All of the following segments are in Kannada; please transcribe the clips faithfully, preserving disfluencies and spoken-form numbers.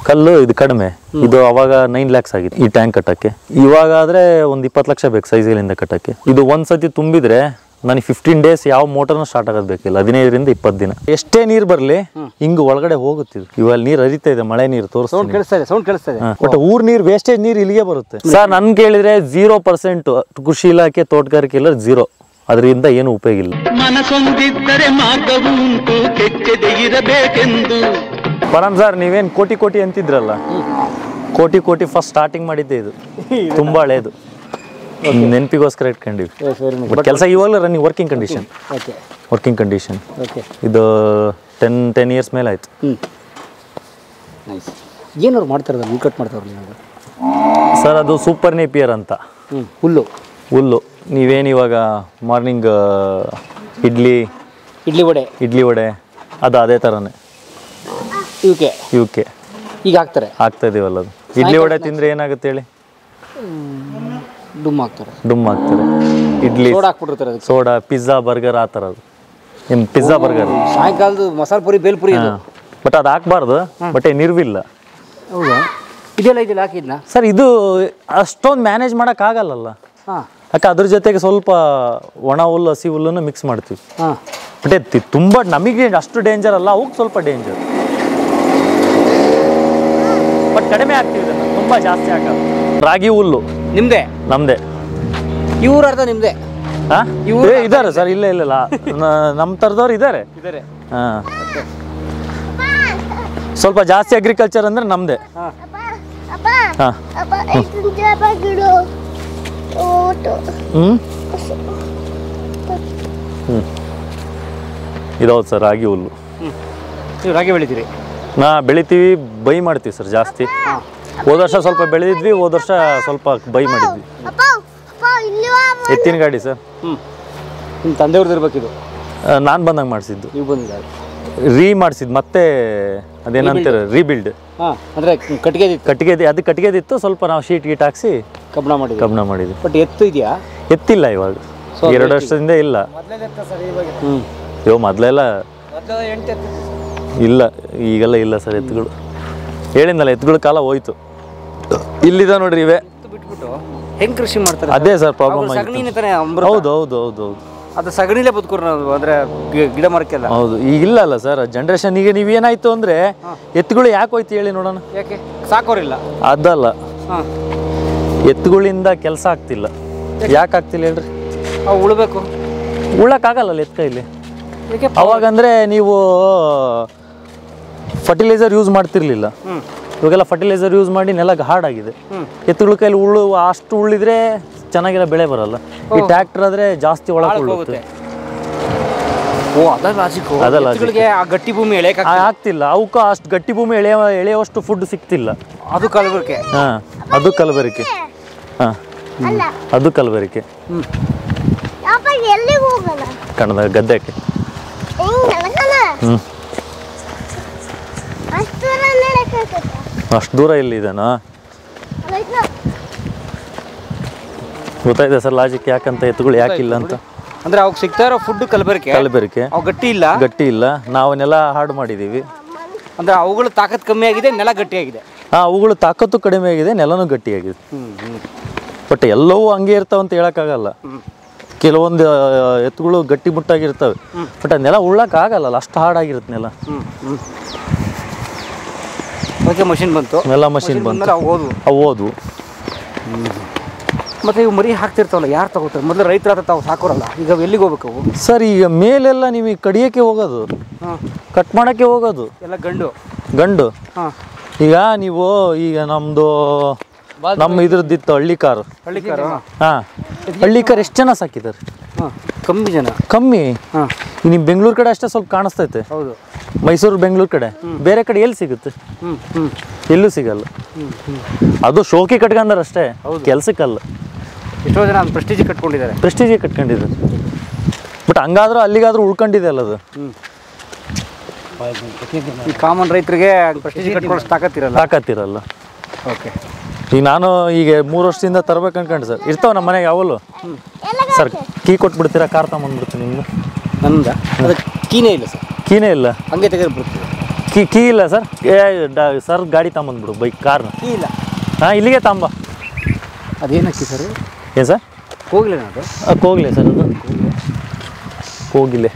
ಕಲ್ಲು ಇದು ಕಡಿಮೆ, ಇದು ಅವಾಗ ನೈನ್ ಲ್ಯಾಕ್ಸ್ ಆಗಿತ್ತು ಈ ಟ್ಯಾಂಕ್ ಕಟ್ಟಕ್ಕೆ. ಇವಾಗ ಆದ್ರೆ ಒಂದ್ ಇಪ್ಪತ್ತು ಲಕ್ಷ ಬೇಕು ಸೈಜಲ್ಲಿಂದ ಕಟ್ಟಕ್ಕೆ. ಇದು ಒಂದ್ಸತಿ ತುಂಬಿದ್ರೆ ನನಗೆ ಫಿಫ್ಟೀನ್ ಡೇಸ್ ಯಾವ ಮೋಟರ್ನ ಸ್ಟಾರ್ಟ್ ಆಗೋದು ಬೇಕಿಲ್ಲ, ಹದಿನೈದರಿಂದ ಇಪ್ಪತ್ತು ದಿನ. ಎಷ್ಟೇ ನೀರು ಬರಲಿ ಹಿಂಗ್ ಒಳಗಡೆ ಹೋಗುತ್ತಿದ್ದು. ಇವಾಗ ನೀರು ಹರಿತಾ ಇದೆ, ಮಳೆ ನೀರು ತೋರಿಸ್ತಾ. ಬಟ್ ಊರ್ ನೀರು ವೇಸ್ಟೇಜ್ ನೀರು ಇಲ್ಲಿಗೆ ಬರುತ್ತೆ ಸರ್. ನನ್ ಕೇಳಿದ್ರೆ ಜೀರೋ ಪರ್ಸೆಂಟ್ ಕೃಷಿ ಇಲಾಖೆ ತೋಟಗಾರಿಕೆ ಇಲ್ಲ, ಜೀರೋ. ಅದರಿಂದ ಏನು ಉಪಯೋಗ ಇಲ್ಲ. ಮನಸೊಂದಿದ್ದರೆ ಮಾರ್ಗವು ಉಂಟು, ಕೆಚ್ಚದೆ ಇರಬೇಕೆಂದು. ಪರಮ್ ಸರ್, ನೀವೇನ್ ಕೋಟಿ ಕೋಟಿ ಅಂತಿದ್ರಲ್ಲ, ಕೋಟಿ ಕೋಟಿ ಫಸ್ಟ್ ಸ್ಟಾರ್ಟಿಂಗ್ ಮಾಡಿದ್ದೆ ಇದು. ತುಂಬಾ ಹಳೇದು, ನೆನಪಿಗೋಸ್ಕರ ಇಟ್ಕೊಂಡಿವಿ. ಬಟ್ ಕೆಲಸ ಇವಾಗಲೂ running, working condition working condition ಇದು ಟೆನ್ ಟೆನ್ ಇಯರ್ಸ್ ಮೇಲೆ ಆಯ್ತು. ಏನವ್ರು ಮಾಡ್ತಾರಲ್ಲ, ಹುಲ್ ಕಟ್ ಮಾಡ್ತಾರಲ್ಲ ಸರ್, ಅದು ಸೂಪರ್ ನೇಪಿಯರ್ ಅಂತ ಹುಲ್ಲು ಹುಲ್ಲು ನೀವೇನು ಇವಾಗ ಮಾರ್ನಿಂಗ್ ಇಡ್ಲಿ ಇಡ್ಲಿ ವಡೆ ಇಡ್ಲಿ ವಡೆ ಅದು ಅದೇ ಥರನೇ ಇವಕ್ಕೆ ಇವಕ್ಕೆ ಈಗ ಹಾಕ್ತಾರೆ ಹಾಕ್ತಾ ಇದೀವಲ್ಲ. ಅದು ಇಡ್ಲಿ ವಡೆ ತಿಂದರೆ ಏನಾಗುತ್ತೆ ಹೇಳಿ? ಡುಮ್ ಹಾಕ್ತಾರೆ ಡುಮ್ ಹಾಕ್ತಾರೆ. ಇಡ್ಲಿ ಸೋಡಾ ಹಾಕ್ಬಿಟ್ಟಿರ್ತಾರೆ, ಸೋಡಾ, ಪಿಜ್ಜಾ, ಬರ್ಗರ್ ಆ ಥರ. ಅದು ಏನು ಪಿಜ್ಜಾ ಬರ್ಗರ್ ಸಾಯಂಕಾಲದ ಮಸಾಲೆ ಪುರಿ, ಬೇಲ್ಪುರಿ. ಬಟ್ ಅದು ಹಾಕ್ಬಾರ್ದು, ಬಟ್ ನಿರ್ವಿಲ್ಲ. ಹೌದಾ? ಇದೆಲ್ಲ ಇದೆಲ್ಲ ಹಾಕಿದ್ನಾ ಸರ್? ಇದು ಅಷ್ಟೊಂದು ಮ್ಯಾನೇಜ್ ಮಾಡೋಕ್ಕಾಗಲ್ಲಲ್ಲ. ಹಾಂ, ಯಾಕೆ ಅದ್ರ ಜೊತೆಗೆ ಸ್ವಲ್ಪ ಒಣ ಹುಲ್ಲು, ಹಸಿ ಹುಲ್ಲನ್ನು ಮಿಕ್ಸ್ ಮಾಡ್ತೀವಿ. ಹಾಂ, ಬಟ್ ಎತ್ತಿ ತುಂಬ ನಮಗೆ ಅಷ್ಟು ಡೇಂಜರ್ ಅಲ್ಲ, ಅವಕ್ಕೆ ಸ್ವಲ್ಪ ಡೇಂಜರ್. ಬಟ್ ಕಡಿಮೆ ಆಗ್ತೀವಿ ಇದನ್ನು, ತುಂಬ ಜಾಸ್ತಿ ಆಗಲ್ಲ. ರಾಗಿ ಹುಲ್ಲು ನಿಮ್ಮದೇ? ನಮ್ಮದೇ. ಇವ್ರ ಅರ್ಧ ನಿಮ್ಮದೇ? ಹಾಂ, ಇದ್ದಾರೆ ಸರ್. ಇಲ್ಲ ಇಲ್ಲ ಇಲ್ಲ ನಮ್ಮ ಥರದವ್ರು ಇದ್ದಾರೆ. ಹಾಂ, ಸ್ವಲ್ಪ ಜಾಸ್ತಿ ಅಗ್ರಿಕಲ್ಚರ್ ಅಂದರೆ ನಮ್ಮದೇ. ಹಾಂ, ಹ್ಞೂ ಹ್ಞೂ ಇದೌದು ಸರ್, ರಾಗಿ ಹುಲ್ಲು. ನೀವು ರಾಗಿ ಬೆಳಿತೀರಿ? ನಾ ಬೆಳಿತೀವಿ, ಬೈ ಮಾಡ್ತೀವಿ ಸರ್ ಜಾಸ್ತಿ. ಹೋದ ವರ್ಷ ಸ್ವಲ್ಪ ಬೆಳೆದಿದ್ವಿ, ಹೋದ ವರ್ಷ ಸ್ವಲ್ಪ ಬೈ ಮಾಡಿದ್ವಿ. ಎತ್ತಿನ ಗಾಡಿ ಸರ್. ಹ್ಞೂ, ನಿಮ್ಮ ತಂದೆಯವ್ರದ್ದು ಇರ್ಬೇಕಿದು. ನಾನು ಬಂದಂಗೆ ಮಾಡಿಸಿದ್ದು. ನೀವು ಬಂದಿದ್ದಾರೆ? ರೀ ಮಾಡಿಸಿದ್ದು, ಮತ್ತೆ ಅದೇನಂತಾರೆ ರೀಬಿಲ್ಡ್. ಹಾಂ, ಅಂದರೆ ಕಟ್ಟಿಗೆ ಕಟ್ಟಿಗೆ ಅದು ಕಟ್ಟಿಗೆದಿತ್ತು, ಸ್ವಲ್ಪ ನಾವು ಶೀಟ್ ಗೀಟ್ ಹಾಕ್ಸಿ ಕಬ್ಬಣ ಮಾಡಿದ್ವಿ ಕಬ್ಬಣ ಮಾಡಿದ್ವಿ. ಬಟ್ ಎತ್ತು ಇದೆಯಾ? ಎತ್ತಿಲ್ಲ ಇವಾಗ, ಎರಡು ವರ್ಷದಿಂದ ಇಲ್ಲ. ಹ್ಞೂ, ಅಯ್ಯೋ ಮೊದಲೆಲ್ಲ ಇಲ್ಲ, ಈಗೆಲ್ಲ ಇಲ್ಲ ಸರ್ ಎತ್ತುಗಳು. ಹೇಳಿದ್ನಲ್ಲ, ಎತ್ತುಗಳ ಕಾಲ ಹೋಯ್ತು. ಇಲ್ಲಿದ ನೋಡ್ರಿ ಇವೆ. ಬಿಟ್ಬಿಟ್ಟು ಹೆಂಗೆ ಕೃಷಿ ಮಾಡ್ತಾರೆ? ಅದೇ ಸರ್ ಪ್ರಾಬ್ಲಮ್. ಸಗಣಿನೇ ತಾನೇ ಅಮೃತ. ಹೌದು ಹೌದು ಹೌದು ಹೌದು, ಅದು ಸಗಣಿಲೇ ಬದುಕೋರು ನಾವು, ಅಂದರೆ ಗಿಡ ಮರಕ್ಕೆಲ್ಲ. ಹೌದು, ಈಗಿಲ್ಲ ಅಲ್ಲ ಸರ್ ಜನ್ರೇಷನ್. ಈಗ ನೀವೇನಾಯ್ತು ಅಂದರೆ ಎತ್ತುಗಳು ಯಾಕೆ ಹೋಯ್ತು ಹೇಳಿ ನೋಡೋಣ? ಯಾಕೆ ಸಾಕೋರಿಲ್ಲ? ಅದಲ್ಲ, ಹಾಂ, ಎತ್ತುಗಳಿಂದ ಕೆಲಸ ಆಗ್ತಿಲ್ಲ. ಯಾಕೆ ಆಗ್ತಿಲ್ಲ ಹೇಳ್ರಿ? ಅವು ಉಳ್ಬೇಕು. ಉಳ್ಳಕ್ಕಾಗಲ್ಲ ಎತ್ತು ಕೈಲಿ. ಅವಾಗಂದರೆ ನೀವು ಫರ್ಟಿಲೈಸರ್ ಯೂಸ್ ಮಾಡ್ತಿರ್ಲಿಲ್ಲ. ಇವಾಗೆಲ್ಲ ಫರ್ಟಿಲೈಸರ್ ಯೂಸ್ ಮಾಡಿ ನೆಲ ಹಾರ್ಡಾಗಿದೆ. ಎತ್ತುಗಳ ಕೈಲಿ ಉಳ್ಳು ಅಷ್ಟು ಉಳ್ಳಿದ್ರೆ ಚೆನ್ನಾಗಿರೋ ಬೆಳೆ ಬರಲ್ಲ. ಈ ಟ್ರ್ಯಾಕ್ಟರ್ ಆದರೆ ಜಾಸ್ತಿ ಒಳಗೆ ಉಳ್ಳುತ್ತೆ. ಓ, ಅದ ಲಾಜಿಕ್. ಅದಲ್ಲ, ಆ ಗಟ್ಟಿ ಭೂಮಿ ಎಳೆಯಕ್ಕೆ ಆಗ್ತಿಲ್ಲ. ಅವಕ್ಕೆ ಅಷ್ಟು ಗಟ್ಟಿ ಭೂಮಿ ಎಳೆಯ ಎಳೆಯುವಷ್ಟು ಫುಡ್ ಸಿಗ್ತಿಲ್ಲ. ಅದು ಕಲಬೆರಕೆ. ಹಾಂ, ಅದು ಕಲಬೆರಕೆ. ಹಾಂ, ಅದು ಕಲಬೆರಕೆ. ಕಣದ ಗದ್ದೆಗೆ. ಹ್ಞೂ, ಅಷ್ಟು ದೂರ ಇಲ್ಲಿ ಇದೆನಾ? ಗೊತ್ತಾಯ್ತಾ ಸರ್ ಲಾಜಿಕ್ ಯಾಕಂತ ಎತ್ತುಗಳು ಯಾಕಿಲ್ಲ ಅಂತ? ಅಂದ್ರೆ ಅವಾಗ ಸಿಗ್ತಾ ಇರೋ ಫುಡ್ ಕಲಬೆರಕೆ. ಕಲಬೆರಕೆ. ಅವು ಗಟ್ಟಿ ಇಲ್ಲ, ಗಟ್ಟಿ ಇಲ್ಲ. ನಾವು ನೆಲ ಹಾಡು ಮಾಡಿದ್ದೀವಿ. ಅಂದ್ರೆ ಅವುಗಳು ತಾಕತ್ ಕಮ್ಮಿ ಆಗಿದೆ, ನೆಲ ಗಟ್ಟಿಯಾಗಿದೆ. ಹಾಂ, ಅವುಗಳು ತಾಕತ್ತು ಕಡಿಮೆ ಆಗಿದೆ, ನೆಲನೂ ಗಟ್ಟಿಯಾಗಿದೆ. ಬಟ್ ಎಲ್ಲವೂ ಹಂಗೆ ಇರ್ತಾವಂತ ಹೇಳೋಕ್ಕಾಗಲ್ಲ. ಕೆಲವೊಂದು ಎತ್ತುಗಳು ಗಟ್ಟಿ ಮುಟ್ಟಾಗಿರ್ತವೆ, ಬಟ್ ಆ ನೆಲ ಉಳ್ಳಕ್ಕಾಗಲ್ಲ, ಅಷ್ಟು ಹಾರ್ಡಾಗಿರುತ್ತೆ ನೆಲ. ಅದಕ್ಕೆ ಮಷಿನ್ ಬಂತು, ನೆಲ ಮಷಿನ್ ಬಂತು, ಅವು ಹೋದ್ವು ಅವು ಹೋದ್ವು ಮತ್ತೆ ಇವು ಮರಿ ಹಾಕ್ತಿರ್ತಾವಲ್ಲ, ಯಾರು ತಗೋತಾರೆ? ಮೊದಲು ರೈತರ ಹತ್ರ ತಾವು ಸಾಕೋರಲ್ಲ, ಈಗ ಎಲ್ಲಿಗೆ ಹೋಗ್ಬೇಕು ಅವು? ಸರ್, ಈಗ ಮೇಲೆಲ್ಲ ನಿಮಗೆ ಕಡಿಯೋಕ್ಕೆ ಹೋಗೋದು, ಕಟ್ ಮಾಡೋಕ್ಕೆ ಹೋಗೋದು ಎಲ್ಲ ಗಂಡು ಗಂಡು ಹಾಂ. ಈಗ ನೀವು ಈಗ ನಮ್ಮದು ನಮ್ಮ ಇದ್ರದ್ದಿತ್ತು ಹಳ್ಳಿ ಕಾರು. ಹಳ್ಳಿ ಕಾರು? ಹಾಂ, ಹಳ್ಳಿ ಕಾರ್ ಎಷ್ಟು ಜನ ಸಾಕಿದ್ದಾರೆ? ಹಾಂ, ಕಮ್ಮಿ ಜನ. ಕಮ್ಮಿ. ಹಾಂ, ನಿಮ್ಮ ಬೆಂಗಳೂರು ಕಡೆ ಅಷ್ಟೇ ಸ್ವಲ್ಪ ಕಾಣಿಸ್ತೈತೆ. ಹೌದು, ಮೈಸೂರು ಬೆಂಗಳೂರು ಕಡೆ. ಬೇರೆ ಕಡೆ ಎಲ್ಲಿ ಸಿಗುತ್ತೆ? ಹ್ಞೂ ಹ್ಞೂ ಎಲ್ಲೂ ಸಿಗಲ್ಲ. ಅದು ಶೋಕಿ ಕಟ್ಕೊಂಡಾರ ಅಷ್ಟೇ, ಕೆಲ್ಸಕ್ಕಲ್ಲ. ಎಷ್ಟೋ ಜನ ಅದು ಪ್ರೆಸ್ಟೀಜ್ ಕಟ್ಕೊಂಡಿದ್ದಾರೆ. ಪ್ರೆಸ್ಟೀಜಿಗೆ ಕಟ್ಕೊಂಡಿದ್ದಾರೆ. ಬಟ್ ಹಂಗಾದ್ರೂ ಅಲ್ಲಿಗಾದ್ರೂ ಉಳ್ಕೊಂಡಿದೆ ಅಲ್ಲ ಅದು. ಈ ಕಾಮನ್ ರೈತರಿಗೆ ಪ್ರೆಸ್ಟೀಜ್ ಕಟ್ಕೊಳ್ಳೋ ತಾಕತ್ತಿರಲ್ಲ ತಾಕತ್ತಿರಲ್ಲ ಓಕೆ. ಈಗ ನಾನು ಈಗ ಮೂರು ವರ್ಷದಿಂದ ತರ್ಬೇಕು ಅನ್ಕೊಂಡು ಸರ್. ಇರ್ತಾವ ನಮ್ಮ ಮನೆಗೆ ಯಾವಲು ಸರ್. ಕೀ ಕೊಟ್ಬಿಡ್ತೀರಾ? ಕಾರ್ ತಗೊಂಡ್ಬಿಡ್ತೀನಿ ನಿಮ್ದು. ನಂದ ಅದಕ್ಕೆ ಕೀನೇ ಇಲ್ಲ ಸರ್. ಕೀನೇ ಇಲ್ಲ? ಹಂಗೆ ತೆಗೆದುಬಿಡ್ತೀವಿ. ಕೀ ಕೀ ಇಲ್ಲ ಸರ್ ಏ ಸರ್ ಗಾಡಿ ತಗೊಂಬಂದ್ಬಿಡು ಬೈಕ್ ಕಾರ್ನ ಕೀ ಇಲ್ಲ. ಹಾಂ ಇಲ್ಲಿಗೆ ತಗೊಂಬ. ಅದೇನಕ್ಕಿ ಸರ್? ಏನು ಸರ್? ಹೋಗ್ಲೇನ ಅದು? ಕೋಗಿಲೆ ಸರ್ ಅದು ಕೋಗಿಲೆ.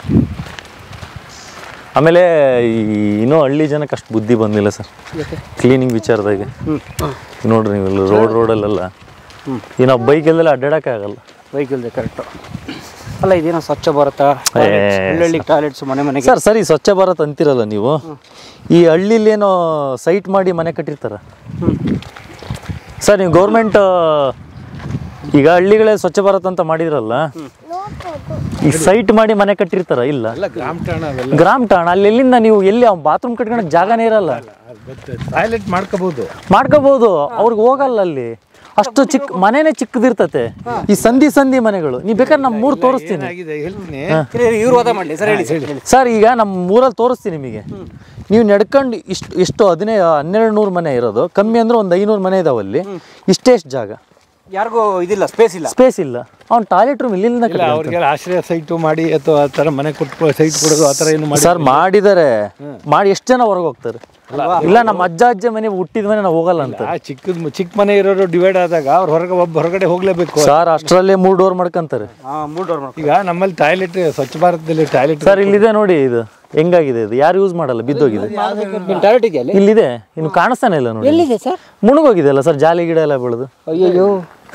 ಆಮೇಲೆ ಈ ಇನ್ನೂ ಹಳ್ಳಿ ಜನಕ್ಕೆ ಅಷ್ಟು ಬುದ್ಧಿ ಬಂದಿಲ್ಲ ಸರ್ ಕ್ಲೀನಿಂಗ್ ವಿಚಾರದಾಗೆ. ನೋಡ್ರಿ ನೀವು ರೋಡ್ ರೋಡಲ್ಲೆಲ್ಲ ಈ ನಾವು ಬೈಕಲ್ಲೆಲ್ಲ ಅಡ್ಡಾಡೋಕ್ಕಾಗಲ್ಲ. ಬೈಕ್ ಇಲ್ಲದೆ ಕರೆಕ್ಟು. ಅಲ್ಲ ಇದೇನೋ ಸ್ವಚ್ಛ ಭಾರತ, ಹಳ್ಳಿ ಟಾಯ್ಲೆಟ್ಸ್ ಮನೆ ಮನೆಗೆ. ಸರ್ ಸರಿ ಸ್ವಚ್ಛ ಭಾರತ್ ಅಂತಿರಲ್ಲ ನೀವು, ಈ ಹಳ್ಳಿಲೇನೋ ಸೈಟ್ ಮಾಡಿ ಮನೆ ಕಟ್ಟಿರ್ತಾರ ಸರ್. ನೀವು ಗೌರ್ಮೆಂಟ್ ಈಗ ಹಳ್ಳಿಗಳೇ ಸ್ವಚ್ಛ ಭಾರತ್ ಅಂತ ಮಾಡಿದ್ರಲ್ಲ, ಈ ಸೈಟ್ ಮಾಡಿ ಮನೆ ಕಟ್ಟಿರ್ತಾರ ಇಲ್ಲ ಗ್ರಾಮ ಠಾಣ ಅಲ್ಲಿ ಎಲ್ಲಿಂದ ನೀವು ಎಲ್ಲಿ ಬಾತ್ರೂಮ್ ಕಟ್ಕೊಳಕ್ ಜಾಗನೇ ಇರಲ್ಲ. ಟಾಯ್ಲೆಟ್ ಮಾಡ್ಕೋಬಹುದು ಮಾಡ್ಕೋಬಹುದು ಅವ್ರಿಗೆ ಹೋಗಲ್ಲ ಅಲ್ಲಿ ಅಷ್ಟು ಚಿಕ್ಕ ಮನೆನೇ ಚಿಕ್ಕದಿರ್ತತೆ. ಈ ಸಂಧಿ ಸಂಧಿ ಮನೆಗಳು ನೀವು ಬೇಕಾದ್ರೆ ನಮ್ಮ ಮೂರು ತೋರಿಸ್ತೀನಿ ಇವ್ರು ವಾದ ಮಾಡಲಿ ಸರ್. ಹೇಳಿ ಹೇಳಿ ಸರ್. ಈಗ ನಮ್ಮ ಮೂರಲ್ಲಿ ತೋರಿಸ್ತೀನಿ ನಿಮಗೆ. ನೀವು ನಡ್ಕೊಂಡು ಇಷ್ಟು ಎಷ್ಟು ಹದಿನೈದು ಹನ್ನೆರಡು ನೂರು ಮನೆ ಇರೋದು, ಕಮ್ಮಿ ಅಂದ್ರೆ ಒಂದು ಐನೂರು ಮನೆ ಇದಾವಲ್ಲಿ. ಇಷ್ಟೆಷ್ಟು ಜಾಗ ಯಾರಿಗೂ ಇದಿಲ್ಲ, ಸ್ಪೇಸ್ ಇಲ್ಲ ಸ್ಪೇಸ್ ಇಲ್ಲ. ಅವ್ನು ಟಾಯ್ಲೆಟ್ ರೂಮ್ ಇಲ್ಲಿಂದ ಅವ್ರಿಗೆ ಆಶ್ರಯ ಸೈಟು ಮಾಡಿ ಅಥವಾ ಆ ಥರ ಮನೆ ಕೊಟ್ಟು ಸೈಟ್ ಕೊಡೋದು ಆ ಥರ ಏನು ಮಾಡಿ ಸರ್ ಮಾಡಿದ್ದಾರೆ. ಮಾಡಿ ಎಷ್ಟು ಜನ ಹೊರಗೆ ಹೋಗ್ತಾರೆ? ಇಲ್ಲ ನಮ್ಮ ಅಜ್ಜ ಅಜ್ಜ ಮನೆ ಹುಟ್ಟಿದ ಮನೆ ನಾವು ಹೋಗಲ್ಲ ಅಂತ. ಚಿಕ್ಕದ ಚಿಕ್ಕ ಮನೆ ಇರೋರು ಡಿವೈಡ್ ಆದಾಗ ಅವ್ರು ಹೊರಗೆ ಒಬ್ಬ ಹೊರಗಡೆ ಹೋಗ್ಲೇಬೇಕು ಸರ್. ಅಷ್ಟರಲ್ಲೇ ಮೂರು ಡೋರ್ ಮಾಡ್ಕೊಂತಾರೆ. ಈಗ ನಮ್ಮಲ್ಲಿ ಟಾಯ್ಲೆಟ್ ಸ್ವಚ್ಛ ಭಾರತದಲ್ಲಿ ಟಾಯ್ಲೆಟ್ ಸರ್ ಇಲ್ಲಿದೆ ನೋಡಿ, ಇದು ಹೆಂಗಾಗಿದೆ, ಇದು ಯಾರು ಯೂಸ್ ಮಾಡಲ್ಲ, ಬಿದ್ದೋಗಿದೆ. ಟಾಯ್ಲೆಟ್ ಇದೆಯಲ್ಲ ಇಲ್ಲಿದೆ, ಇನ್ನು ಕಾಣಿಸ್ತಾನೆ ಇಲ್ಲ ನೋಡಿ. ಎಲ್ಲಿದೆ ಸರ್? ಮುಳುಗೋಗಿದೆ ಅಲ್ಲ ಸರ್, ಜಾಲಿ ಗಿಡ ಎಲ್ಲ ಬೆಳೆದು. ಅಯ್ಯೋ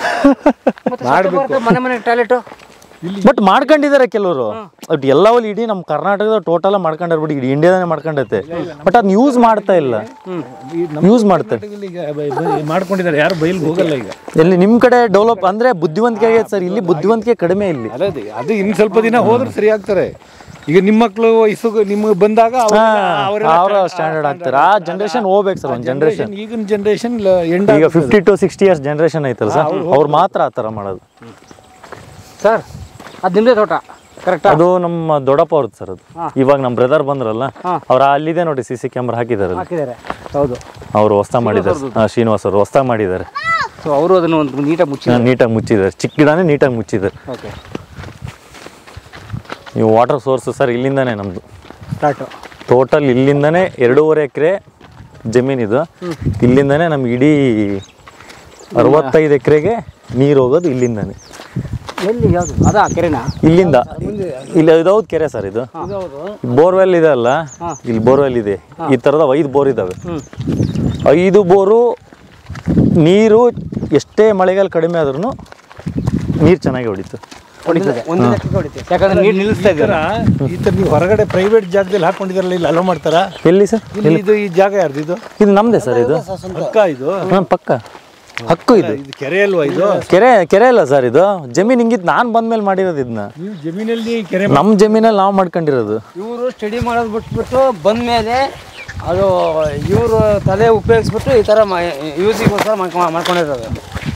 ಮನೆ ಮನೆ ಟಾಯ್ಲೆಟ್ ಬಟ್ ಮಾಡ್ಕೊಂಡಿದ್ದಾರೆ ಕೆಲವರು. ಬಟ್ ಎಲ್ಲವಲ್ಲಿ ಇಡೀ ನಮ್ಮ ಕರ್ನಾಟಕದ ಟೋಟಲ್ ಮಾಡ್ಕೊಂಡಾರ, ಬಿಡಿ ಇಡೀ ಇಂಡಿಯಾದಾನೆ ಮಾಡ್ಕೊಂಡೈತೆ. ಬಟ್ ಅದನ್ನ ಯೂಸ್ ಮಾಡ್ತಾ ಇಲ್ಲ, ಯೂಸ್ ಮಾಡ್ತಾರೆ ಮಾಡ್ಕೊಂಡಿದ್ದಾರೆ. ಯಾರು ಬೈಲ್ಗೆ ಹೋಗಲ್ಲ ಈಗ. ಎಲ್ಲಿ ನಿಮ್ಮ ಕಡೆ ಡೆವಲಪ್ ಅಂದ್ರೆ ಬುದ್ಧಿವಂತಿಕೆ ಆಗೈತೆ ಸರ್, ಇಲ್ಲಿ ಬುದ್ಧಿವಂತಿಕೆ ಕಡಿಮೆ. ಇಲ್ಲಿ ಅದು ಇನ್ನು ಸ್ವಲ್ಪ ದಿನ ಹೋದ್ರೆ ಸರಿ ಆಗ್ತಾರೆ. ಈಗ ನಿಮ್ಮ ಮಕ್ಕಳು ವಯಸ್ಸು ನಿಮ್ಗೆ ಬಂದಾಗ ಅವರ ಸ್ಟ್ಯಾಂಡರ್ಡ್ ಆಗ್ತಾರೆ. ಆ ಜನರೇಷನ್ ಹೋಗ್ಬೇಕು ಸರ್. ಒಂದು ಜನರೇಷನ್ ಈಗಿನ ಜನರೇಷನ್ ಈಗ fifty to sixty years generation ಐತಲ್ಲ ಸರ್, ಅವ್ರು ಮಾತ್ರ ಆ ಥರ ಮಾಡೋದು. ಸರ್ ಅದು ನಿಮ್ಮದೇ ತೋಟ ಕರೆಕ್ಟ್? ಅದು ನಮ್ಮ ದೊಡ್ಡಪ್ಪ ಅವ್ರದ್ದು ಸರ್. ಅದು ಇವಾಗ ನಮ್ಮ ಬ್ರದರ್ ಬಂದ್ರಲ್ಲ, ಅವ್ರ ಅಲ್ಲಿದೆ ನೋಡಿ ಸಿ ಸಿ ಕ್ಯಾಮ್ರಾ ಹಾಕಿದ್ದಾರೆ. ಹಾಕಿದ್ದಾರೆ ಹೌದು. ಅವರು ಹೊಸ್ತಾ ಮಾಡಿದ್ದಾರೆ. ಹಾಂ ಶ್ರೀನಿವಾಸ್ ಅವರು ಹೊಸ್ತಾ ಮಾಡಿದ್ದಾರೆ. ಸೊ ಅವರು ಅದನ್ನು ಒಂದು ನೀಟಾಗಿ ಮುಚ್ಚಿ ನೀಟಾಗಿ ಮುಚ್ಚಿದ್ದಾರೆ. ಚಿಕ್ಕ ಗಿಡನೇ ನೀಟಾಗಿ ಮುಚ್ಚಿದ್ದಾರೆ. ಓಕೆ. ನೀವು ವಾಟರ್ ಸೋರ್ಸು ಸರ್ ಇಲ್ಲಿಂದಾನೇ ನಮ್ಮದು ಸ್ಟಾರ್ಟು. ಟೋಟಲ್ ಇಲ್ಲಿಂದನೇ ಎರಡೂವರೆ ಎಕರೆ ಜಮೀನಿದು. ಇಲ್ಲಿಂದನೇ ನಮ್ಗೆ ಇಡೀ ಅರವತ್ತೈದು ಎಕರೆಗೆ ನೀರು ಹೋಗೋದು ಇಲ್ಲಿಂದಾನೆ. ಎಲ್ಲಿ ಯಾವುದು? ಅದಾ ಕೆರೆನಾ? ಇಲ್ಲಿಂದ ಇಲ್ಲಿ ಇದೌದು ಕೆರೆ ಸರ್. ಇದು ಬೋರ್ವೆಲ್ ಇದೆ ಅಲ್ಲ, ಇಲ್ಲಿ ಬೋರ್ವೆಲ್ ಇದೆ. ಈ ಥರದ ಐದು ಬೋರ್ ಇದ್ದಾವೆ. ಐದು ಬೋರು ನೀರು ಎಷ್ಟೇ ಮಳೆಗಾಲ ಕಡಿಮೆ ಆದ್ರೂ ನೀರು ಚೆನ್ನಾಗಿ ಹೊಡಿತು. ಯಾಕಂದ್ರೆ ನೀರು ನಿಲ್ಲಿಸ್ತಾ ಇದ್ದಾರೆ. ಈ ಥರ ನೀವು ಹೊರಗಡೆ ಪ್ರೈವೇಟ್ ಜಾಗದಲ್ಲಿ ಹಾಕೊಂಡಿದಾರಲ್ಲ, ಇಲ್ಲಿ ಅಲೋ ಮಾಡ್ತಾರಾ? ಎಲ್ಲಿ ಸರ್? ಇದು ಈ ಜಾಗ ಯಾರ್ದು? ಇದು ಇದು ನಮ್ಮದೇ ಸರ್. ಇದು ಪಕ್ಕ ಇದು ಹಾಂ ಪಕ್ಕ ಹಕ್ಕು. ಇದು ಇದು ಕೆರೆ ಅಲ್ವಾ? ಇದು ಕೆರೆ ಕೆರೆ ಅಲ್ಲ ಸರ್, ಇದು ಜಮೀನು. ಹಿಂಗಿತ್ತು ನಾನು ಬಂದ್ಮೇಲೆ ಮಾಡಿರೋದು ಇದನ್ನ. ನೀವು ಜಮೀನಲ್ಲಿ ಕೆರೆ ನಮ್ಮ ಜಮೀನಲ್ಲಿ ನಾವು ಮಾಡ್ಕೊಂಡಿರೋದು. ಇವರು ಸ್ಟಡಿ ಮಾಡೋದು ಬಿಟ್ಬಿಟ್ಟು ಬಂದಮೇಲೆ ಅದು ಇವರು ತಲೆ ಉಪಯೋಗಿಸ್ಬಿಟ್ಟು ಈ ಥರ ಯೂಸಿಗೋಸ್ಕರ ಮಾಡ್ಕೊಂಡಿರೋದು.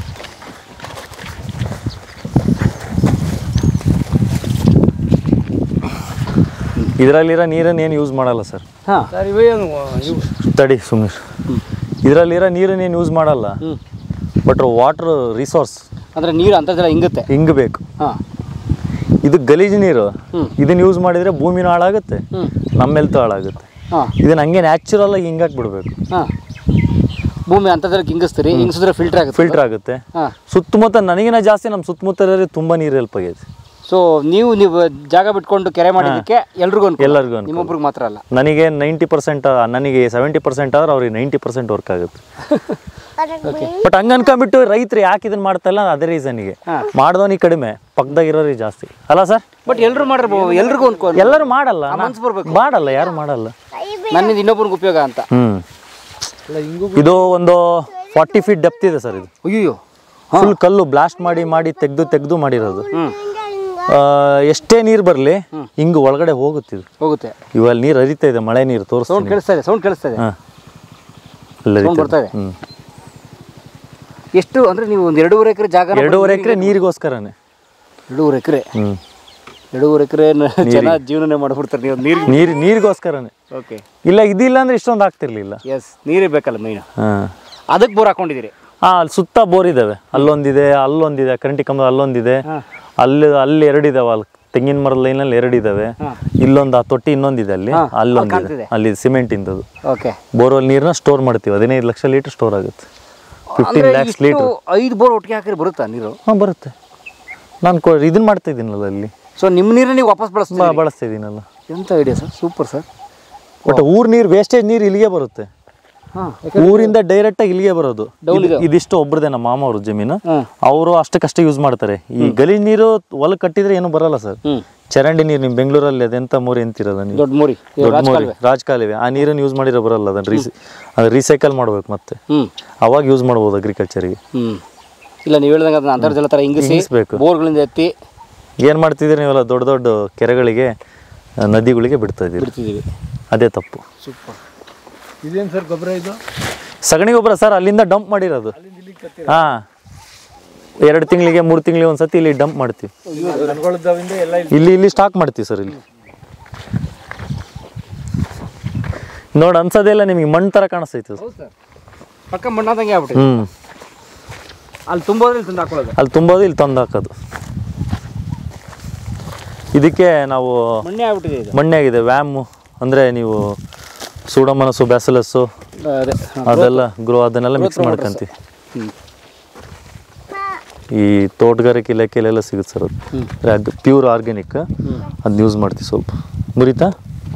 ಇದರಲ್ಲಿರೋ ನೀರನ್ನು ಏನು ಯೂಸ್ ಮಾಡಲ್ಲ ಸರ್. ಹಾಂ ಸರ್ ಇವೇನು ತಡಿ ಸುಮ್ಮನೆ. ಇದರಲ್ಲಿರೋ ನೀರನ್ನು ಏನು ಯೂಸ್ ಮಾಡಲ್ಲ. ಬಟ್ ವಾಟರ್ ರಿಸೋರ್ಸ್ ಅಂದರೆ ನೀರು ಅಂತರ್ಜಲ ಹಿಂಗುತ್ತೆ, ಹಿಂಗಬೇಕು. ಹಾಂ. ಇದು ಗಲೀಜು ನೀರು. ಇದನ್ನ ಯೂಸ್ ಮಾಡಿದರೆ ಭೂಮಿನೂ ಹಾಳಾಗುತ್ತೆ, ನಮ್ಮ ಹೆಲ್ತ್ ಹಾಳಾಗುತ್ತೆ. ಹಾಂ. ಇದನ್ನ ಹಂಗೆ ನ್ಯಾಚುರಲ್ ಆಗಿ ಹಿಂಗಾಕ್ ಬಿಡಬೇಕು. ಹಾಂ. ಭೂಮಿ ಅಂತರ್ಜಲಕ್ಕೆ ಹಿಂಗಿಸ್ತೀರಿ, ಹಿಂಗಿಸಿದ್ರೆ ಫಿಲ್ಟರ್ ಆಗುತ್ತೆ. ಫಿಲ್ಟರ್ ಆಗುತ್ತೆ. ಹಾಂ. ಸುತ್ತಮುತ್ತ ನನಗಿನ ಜಾಸ್ತಿ ನಮ್ಮ ಸುತ್ತಮುತ್ತಲಲ್ಲಿ ತುಂಬ ನೀರು ಹೆಲ್ಪ್ ಆಗೈತೆ. ಸೊ ನೀವು ನೀವು ಜಾಗ ಬಿಟ್ಕೊಂಡು ಕೆರೆ ಮಾಡಿದ್ದಕ್ಕೆ ಎಲ್ರಿಗೂ ಎಲ್ಲರಿಗೂ ನಿಮ್ಮೊಬ್ರಿಗೆ ಮಾತ್ರ ಅಲ್ಲ. ನನಗೆ ನೈಂಟಿ ಪರ್ಸೆಂಟ್ ನನಗೆ ಸೆವೆಂಟಿ ಪರ್ಸೆಂಟ್ ಆದ್ರೆ ಅವ್ರಿಗೆ ನೈಂಟಿ ಪರ್ಸೆಂಟ್ ವರ್ಕ್ ಆಗುತ್ತೆ. ಬಟ್ ಹಂಗೆ ಅನ್ಕೊಂಡ್ಬಿಟ್ಟು ರೈತರು ಯಾಕೆ ಇದನ್ನ ಮಾಡ್ತಾ ಇಲ್ಲ ಅದೇ ರೀಸನ್ಗೆ. ಮಾಡಿದವನಿಗೆ ಕಡಿಮೆ, ಪಕ್ಕದಾಗಿರೋರಿಗೆ ಜಾಸ್ತಿ ಅಲ್ಲ ಸರ್. ಬಟ್ ಎಲ್ಲರೂ ಮಾಡಿರ್ಬೋದು, ಎಲ್ರಿಗೂ ಅನ್ಕೋ. ಎಲ್ಲರೂ ಮಾಡಲ್ಲ, ಮನ್ಸು ಬರ್ಬೇಕು. ಮಾಡಲ್ಲ, ಯಾರು ಮಾಡಲ್ಲ. ನನ್ನಿಂದ ಇನ್ನೊಬ್ರಿಗೆ ಉಪಯೋಗ ಅಂತ. ಹ್ಮ್. ಇದು ಒಂದು ಫಾರ್ಟಿ ಫೀಟ್ ಡೆಪ್ತ್ ಇದೆ ಸರ್. ಇದು ಅಯ್ಯೋ ಫುಲ್ ಕಲ್ಲು ಬ್ಲಾಸ್ಟ್ ಮಾಡಿ ಮಾಡಿ ತೆಗ್ದು ತೆಗ್ದು ಮಾಡಿರೋದು. ಎಷ್ಟೇ ನೀರು ಬರಲಿ ಹಿಂಗೆ ಒಳಗಡೆ ಹೋಗುತ್ತಿದ್ದು ಹೋಗುತ್ತೆ. ಇವಾಗ ನೀರು ಹರಿತಾ ಇದೆ, ಮಳೆ ನೀರು ತೋರಿಸ್ತಾ ಸೌಂಡ್ ಕೇಳಿಸ್ತಾ ಇದೆ, ಸೌಂಡ್ ಕೇಳಿಸ್ತಾ ಇದೆ. ಸೌಂಡ್ ಬರ್ತಾ ಇದೆ. ಎಷ್ಟು ಅಂದ್ರೆ ನೀವು ಒಂದು ಎರಡೂವರೆ ಎಕರೆ ಜಾಗ? ಎರಡೂವರೆ ಎಕರೆ ನೀರಿಗೋಸ್ಕರನೇ. ಎರಡೂವರೆ ಎಕರೆ ಹ್ಮ್ ಎರಡೂವರೆ ಎಕರೆ ಜನ ಜೀವನನೇ ಮಾಡ್ಬಿಡ್ತಾರೆ ನೀವು ನೀರು ನೀರು ನೀರಿಗೋಸ್ಕರನೇ. ಓಕೆ. ಇಲ್ಲ ಇದಿಲ್ಲ ಅಂದ್ರೆ ಇಷ್ಟೊಂದು ಆಗ್ತಿರ್ಲಿಲ್ಲ. ಎಸ್, ನೀರೇ ಬೇಕಲ್ಲ ಮೈನ್. ಹಾಂ, ಅದಕ್ಕೆ ಬೋರ್ ಹಾಕೊಂಡಿದ್ದೀರಿ? ಹಾಂ, ಅಲ್ಲಿ ಸುತ್ತ ಬೋರ್ ಇದ್ದಾವೆ. ಅಲ್ಲೊಂದಿದೆ, ಅಲ್ಲೊಂದಿದೆ, ಕರೆಂಟಿ ಕಂಬ ಅಲ್ಲೊಂದಿದೆ, ಅಲ್ಲಿ ಅಲ್ಲಿ ಎರಡು ಇದಾವೆ. ಅಲ್ಲಿ ತೆಂಗಿನ ಮರದ ಲೈನಲ್ಲಿ ಎರಡು ಇದಾವೆ, ಇಲ್ಲೊಂದು ಆ ತೊಟ್ಟಿ ಇನ್ನೊಂದಿದೆ, ಅಲ್ಲಿ ಅಲ್ಲೊಂದಿದೆ, ಅಲ್ಲಿ ಸಿಮೆಂಟ್ ಇಂದದು. ಓಕೆ. ಬೋರ್ವೆಲ್ ನೀರನ್ನ ಸ್ಟೋರ್ ಮಾಡ್ತೀವಿ, ಹದಿನೈದು ಲಕ್ಷ ಲೀಟರ್ ಸ್ಟೋರ್ ಆಗುತ್ತೆ. Fifteen lakhs litre. ಐದು ಬೋರ್ ಒಟ್ಟಿಗೆ ಹಾಕಿದ್ರೆ ಬರುತ್ತಾ ನೀರು? ಹಾಂ ಬರುತ್ತೆ. ನಾನು ಕೊ ಇದನ್ನ ಮಾಡ್ತಾ ಇದ್ದೀನಲ್ಲ ಅಲ್ಲಿ. ಸೊ ನಿಮ್ಮ ನೀರನ್ನ ನೀವು ವಾಪಸ್ ಬಳಸ್ತಾ ಬಳಸ್ತಾ ಇದ್ದೀನಲ್ಲ. ಎಂಥ idea sir, super sir. But ಊರ್ ನೀರು ವೇಸ್ಟೇಜ್ ನೀರು ಇಲ್ಲಿಗೆ ಬರುತ್ತೆ, ಊರಿಂದ ಡೈರೆಕ್ಟ್ ಆಗಿ ಇಲ್ಲಿಗೆ ಬರೋದು. ಇದಿಷ್ಟು ಒಬ್ರದೇ ನಮ್ಮ ಮಾಮ ಅವ್ರ ಜಮೀನು, ಅವರು ಅಷ್ಟಕ್ಕಷ್ಟೇ ಯೂಸ್ ಮಾಡ್ತಾರೆ. ಈ ಗಲೀಜ್ ನೀರು ಹೊಲಕ್ಕೆ ಕಟ್ಟಿದ್ರೆ ಏನು ಬರಲ್ಲ ಸರ್. ಚರಂಡಿ ನೀರು ನಿಮ್ ಬೆಂಗಳೂರಲ್ಲಿ ಅದೆಂತ ಮೋರಿ ಅಂತಿರೋದ ನೀವು, ದೊಡ್ಡ ಮೋರಿ, ದೊಡ್ಡ ಮೋರಿ, ರಾಜಕಾಲುವೆ, ಆ ನೀರನ್ನು ಯೂಸ್ ಮಾಡಿರೋ ಬರಲ್ಲ. ಅದನ್ನ ರೀಸಿ ಅದು ರೀಸೈಕಲ್ ಮಾಡ್ಬೇಕು ಮತ್ತೆ, ಅವಾಗ ಯೂಸ್ ಮಾಡ್ಬೋದು ಅಗ್ರಿಕಲ್ಚರ್ಗೆ. ಇಲ್ಲ ನೀವು ಹೇಳ್ದಂಗೆ ಅದನ್ನ ಅಂತರ್ಜಲ ಥರ ಇಂಗಿಸ್ಬೇಕು, ಬೋರ್ಗಳಿಂದ ಎತ್ತಿ ಏನು ಮಾಡ್ತಿದ್ದೀರಿ ನೀವೆಲ್ಲ ದೊಡ್ಡ ದೊಡ್ಡ ಕೆರೆಗಳಿಗೆ ನದಿಗಳಿಗೆ ಬಿಡ್ತಾ ಇದ್ದೀರಿ, ಬಿಡ್ತಿದ್ದೀವಿ. ಅದೇ ತಪ್ಪು. ಸೂಪರ್. ಇದೇನು ಸರ್ ಗೊಬ್ಬರ ಇದು? ಸಗಣಿ ಗೊಬ್ಬರ ಸರ್, ಅಲ್ಲಿಂದ ಡಂಪ್ ಮಾಡಿರೋದು. ಹಾಂ, ಎರಡು ತಿಂಗಳಿಗೆ ಮೂರು ತಿಂಗಳಿಗೆ ಒಂದು ಸತಿ ಇಲ್ಲಿ ಡಂಪ್ ಮಾಡ್ತೀವಿ. ಇಲ್ಲಿ ಇಲ್ಲಿ ಸ್ಟಾಕ್ ಮಾಡ್ತೀವಿ ಸರ್. ಇಲ್ಲಿ ನೋಡಿ ಅನ್ಸೋದೆಲ್ಲ ನಿಮಗೆ ಮಣ್ಣು ಥರ ಕಾಣಿಸ್ತೈತೆ ಸರ್, ಪಕ್ಕ ಮಣ್ಣಾದಂಗೆ ಆಗ್ಬಿಟ್ಟು. ಹ್ಞೂ, ಅಲ್ಲಿ ತುಂಬೋದ್ರೆ ಇಲ್ಲಿ ತಂದು ಹಾಕೊಳ್ಳೋದು, ಅಲ್ಲಿ ತುಂಬೋದು ಇಲ್ಲಿ ತಂದು ಹಾಕೋದು. ಇದಕ್ಕೆ ನಾವು ಮಣ್ಣೆ ಆಗ್ಬಿಟ್ಟಿದೆ, ಇದು ಮಣ್ಣೆ ಆಗಿದೆ. ವ್ಯಾಮು ಅಂದರೆ ನೀವು ಸೂಡೋಮೋನಾಸ್, ಬ್ಯಾಸಿಲಸ್ಸು ಅದೆಲ್ಲ ಗ್ರೋ ಅದನ್ನೆಲ್ಲ ಮಿಕ್ಸ್ ಮಾಡ್ಕೊಂತೀವಿ. ಈ ತೋಟಗಾರಿಕೆ ಇಲಾಖೆಯಲ್ಲೆಲ್ಲ ಸಿಗುತ್ತೆ ಸರ್ ಅದು, ಪ್ಯೂರ್ ಆರ್ಗ್ಯಾನಿಕ್. ಅದನ್ನ ಯೂಸ್ ಮಾಡ್ತೀವಿ. ಸ್ವಲ್ಪ ಮುರಿತಾ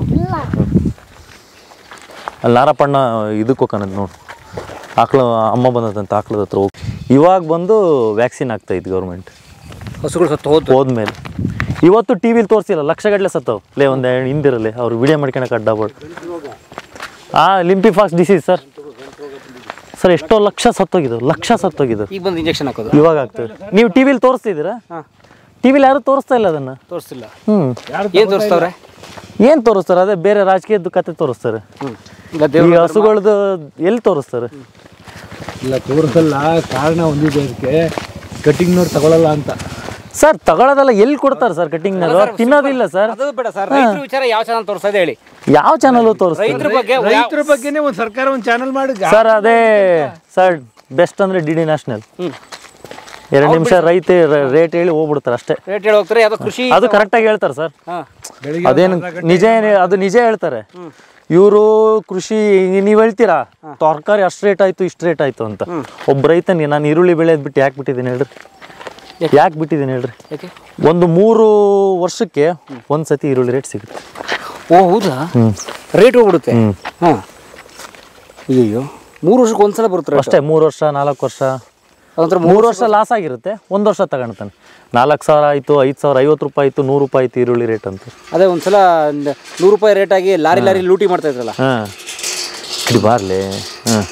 ಅಲ್ಲಿ ನಾರಪ್ಪಣ್ಣ ಇದಕ್ಕೆ ಹೋಗೋಣದು ನೋಡಿ, ಆಕಳ ಅಮ್ಮ ಬಂದದಂತ ಆಕಳದ ಹತ್ರ ಹೋಗಿ. ಇವಾಗ ಬಂದು ವ್ಯಾಕ್ಸಿನ್ ಆಗ್ತಾಯಿತ್ತು ಗೌರ್ಮೆಂಟ್, ಹಸುಗಳು ಸತ್ತು ಹೋದ್ ಹೋದ್ಮೇಲೆ. ಇವತ್ತು ಟಿ ವಿಲಿ ತೋರಿಸಿಲ್ಲ, ಲಕ್ಷಗಟ್ಟಲೆ ಸತ್ತವು ಲೇ, ಒಂದು ಹಿಂದಿರಲಿ ಅವ್ರು ವಿಡಿಯೋ ಮಾಡ್ಕೊಳಕ್ಕೆ ಅಡ್ಡಾಬೋದು. ಹಾಂ, lumpy pox disease sir. Sir ಎಷ್ಟೋ ಲಕ್ಷ ಸತ್ತೋಗಿದ್ದವು, ಲಕ್ಷ ಸತ್ತೋಗಿದ್ದವು. ಈಗ ಬಂದು ಇಂಜೆಕ್ಷನ್ ಹಾಕೋದು ಇವಾಗ ಆಗ್ತದೆ. ನೀವು ಟಿ ವಿಲಿ ತೋರಿಸ್ತಿದ್ದೀರಾ? ಟಿ ವಿಲಿ ಯಾರು ತೋರಿಸ್ತಾ ಇಲ್ಲ ಅದನ್ನು. ತೋರಿಸ್ತಿಲ್ಲ. ಹ್ಞೂ, ಏನು ತೋರಿಸ್ತವ್ರೆ? ಏನು ತೋರಿಸ್ತಾರೆ? ಅದೇ ಬೇರೆ ರಾಜಕೀಯದ ಕತೆ ತೋರಿಸ್ತಾರೆ. ಈಗ ಹಸುಗಳದ್ದು ಎಲ್ಲಿ ತೋರಿಸ್ತಾರೆ? ಇಲ್ಲ ತೋರಿಸಲ್ಲ, ಕಾರಣ ಒಂದಿದೆ ಅದಕ್ಕೆ, ಕಟಿಂಗ್ ನೋಡಿ ತಗೊಳ್ಳಲ್ಲ ಅಂತ. ಸರ್ ತಗೊಳ್ಳೋದಲ್ಲ, ಎಲ್ಲಿ ಕೊಡ್ತಾರೆ ಸರ್ ಕಟಿಂಗ್ನವರು? ತಿನ್ನೋದಿಲ್ಲ ಸರ್. ಅದು ಬೇಡ ಸರ್, ರೈತರ ವಿಚಾರ ಯಾವ ಚಾನಲ್ ತೋರಿಸೋದು ಹೇಳಿ? ಯಾವ ಚಾನಲ್ ತೋರಿಸ್ತಾರೆ? ರೈತರ ಬಗ್ಗೆ, ರೈತರ ಬಗ್ಗೆನೇ ಒಂದು ಸರ್ಕಾರ ಒಂದು ಚಾನಲ್ ಮಾಡಿ ಸರ್. ಅದೇ ಸರ್ ಬೆಸ್ಟ್ ಅಂದರೆ ಡಿ ಡಿ ನ್ಯಾಷನಲ್. ಎರಡು ನಿಮಿಷ ರೈತ ರೇಟ್ ಹೇಳಿ ಹೋಗ್ಬಿಡ್ತಾರೆ ಅಷ್ಟೇ. ರೇಟ್ ಹೇಳಿ ಹೋಗ್ತಾರೆ, ಅದು ಕೃಷಿ ಅದು ಕರೆಕ್ಟಾಗಿ ಹೇಳ್ತಾರೆ ಸರ್. ಅದೇನು ನಿಜ, ಅದು ನಿಜ ಹೇಳ್ತಾರೆ ಇವರು. ಕೃಷಿ ನೀವು ಹೇಳ್ತೀರಾ ತರಕಾರಿ ಅಷ್ಟು ರೇಟ್ ಆಯಿತು ಇಷ್ಟು ರೇಟ್ ಆಯಿತು ಅಂತ. ಒಬ್ಬ ರೈತನಿಗೆ ನಾನು ಈರುಳ್ಳಿ ಬೆಳೆಯೋದು ಬಿಟ್ಟು ಯಾಕೆ ಬಿಟ್ಟಿದ್ದೀನಿ ಹೇಳ್ರಿ? ಯಾಕೆ ಬಿಟ್ಟಿದ್ದೀನಿ ಹೇಳ್ರಿ? ಒಂದು ಮೂರು ವರ್ಷಕ್ಕೆ ಒಂದು ಸತಿ ಈರುಳ್ಳಿ ರೇಟ್ ಸಿಗುತ್ತೆ. ಓ ಹೌದಾ? ರೇಟ್ ಹೋಗ್ಬಿಡುತ್ತೆ. ಹಾಂ, ಅಯ್ಯೋ, ಮೂರು ವರ್ಷಕ್ಕೆ ಒಂದ್ಸಲ ಬರುತ್ತೆ ಅಷ್ಟೇ. ಮೂರು ವರ್ಷ ನಾಲ್ಕು ವರ್ಷ ಅದಂತರ ಮೂರು ವರ್ಷ ಲಾಸ್ ಆಗಿರುತ್ತೆ, ಒಂದು ವರ್ಷ ತಗೊಳ್ತಾನೆ. ನಾಲ್ಕು ಸಾವಿರ ಆಯಿತು, ಐದು ಸಾವಿರ, ಐವತ್ತು ರೂಪಾಯಿ ಆಯಿತು, ನೂರು ರೂಪಾಯಿ ಆಯಿತು ಈರುಳ್ಳಿ ರೇಟ್ ಅಂತ. ಅದೇ ಒಂದ್ಸಲ ನೂರು ರೂಪಾಯಿ ರೇಟ್ ಆಗಿ ಲಾರಿ ಲಾರಿ ಲೂಟಿ ಮಾಡ್ತಾ ಇದ್ರಲ್ಲ. ಹಾಂ, ಇದು ಬಾರ್ಲೆ. ಹಾಂ,